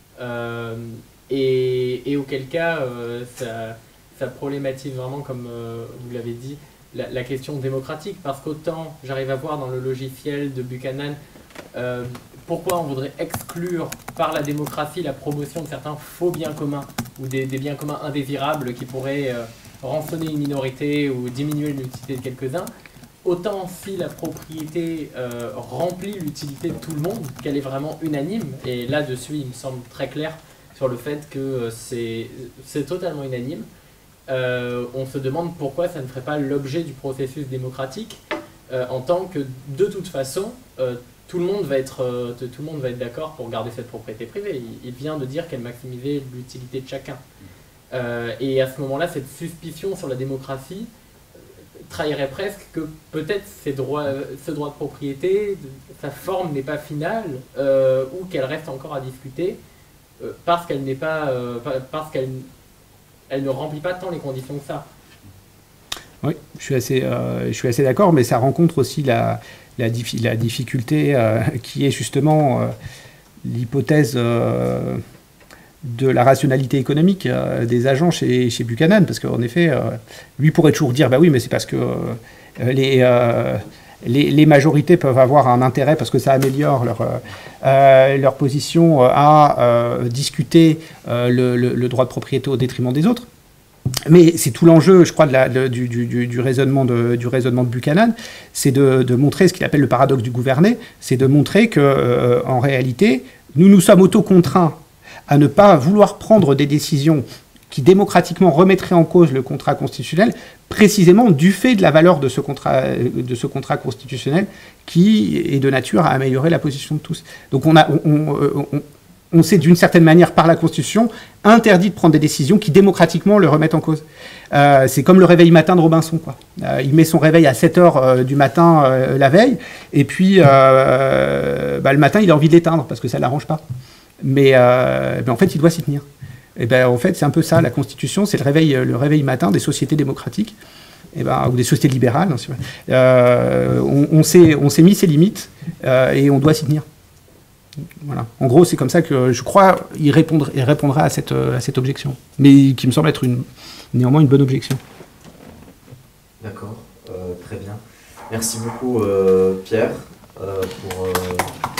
et auquel cas, ça problématise vraiment, comme vous l'avez dit, la question démocratique, parce qu'autant j'arrive à voir dans le logiciel de Buchanan pourquoi on voudrait exclure par la démocratie la promotion de certains faux biens communs ou des biens communs indésirables qui pourraient rançonner une minorité ou diminuer l'utilité de quelques-uns, autant si la propriété remplit l'utilité de tout le monde, qu'elle est vraiment unanime, et là-dessus il me semble très clair sur le fait que c'est totalement unanime, on se demande pourquoi ça ne ferait pas l'objet du processus démocratique, en tant que de toute façon tout le monde va être d'accord pour garder cette propriété privée. Il vient de dire qu'elle maximisait l'utilité de chacun. Et à ce moment-là, cette suspicion sur la démocratie trahirait presque que peut-être ce droit de propriété, sa forme n'est pas finale, ou qu'elle reste encore à discuter, parce qu'elle n'est pas, parce qu'elle ne remplit pas tant les conditions que ça. Oui, je suis assez d'accord, mais ça rencontre aussi la difficulté qui est justement l'hypothèse de la rationalité économique des agents chez Buchanan, parce qu'en effet, lui pourrait toujours dire, bah oui, mais c'est parce que les majorités peuvent avoir un intérêt, parce que ça améliore leur position, à discuter le droit de propriété au détriment des autres. Mais c'est tout l'enjeu, je crois, du raisonnement de Buchanan, c'est de montrer ce qu'il appelle le paradoxe du gouverné, c'est de montrer que, en réalité, nous sommes auto-contraints à ne pas vouloir prendre des décisions qui démocratiquement remettraient en cause le contrat constitutionnel, précisément du fait de la valeur de ce contrat constitutionnel qui est de nature à améliorer la position de tous. Donc on s'est d'une certaine manière, par la Constitution, interdit de prendre des décisions qui démocratiquement le remettent en cause. C'est comme le réveil matin de Robinson, quoi. Il met son réveil à 7h du matin la veille, et puis le matin, il a envie de l'éteindre, parce que ça ne l'arrange pas. Mais en fait, il doit s'y tenir. Et en fait, c'est un peu ça, la Constitution, c'est le réveil matin des sociétés démocratiques, ou des sociétés libérales. Hein, on s'est mis ses limites, et on doit s'y tenir. Voilà. En gros, c'est comme ça que je crois il répondra à cette objection, mais qui me semble être néanmoins une bonne objection. D'accord, très bien. Merci beaucoup Pierre pour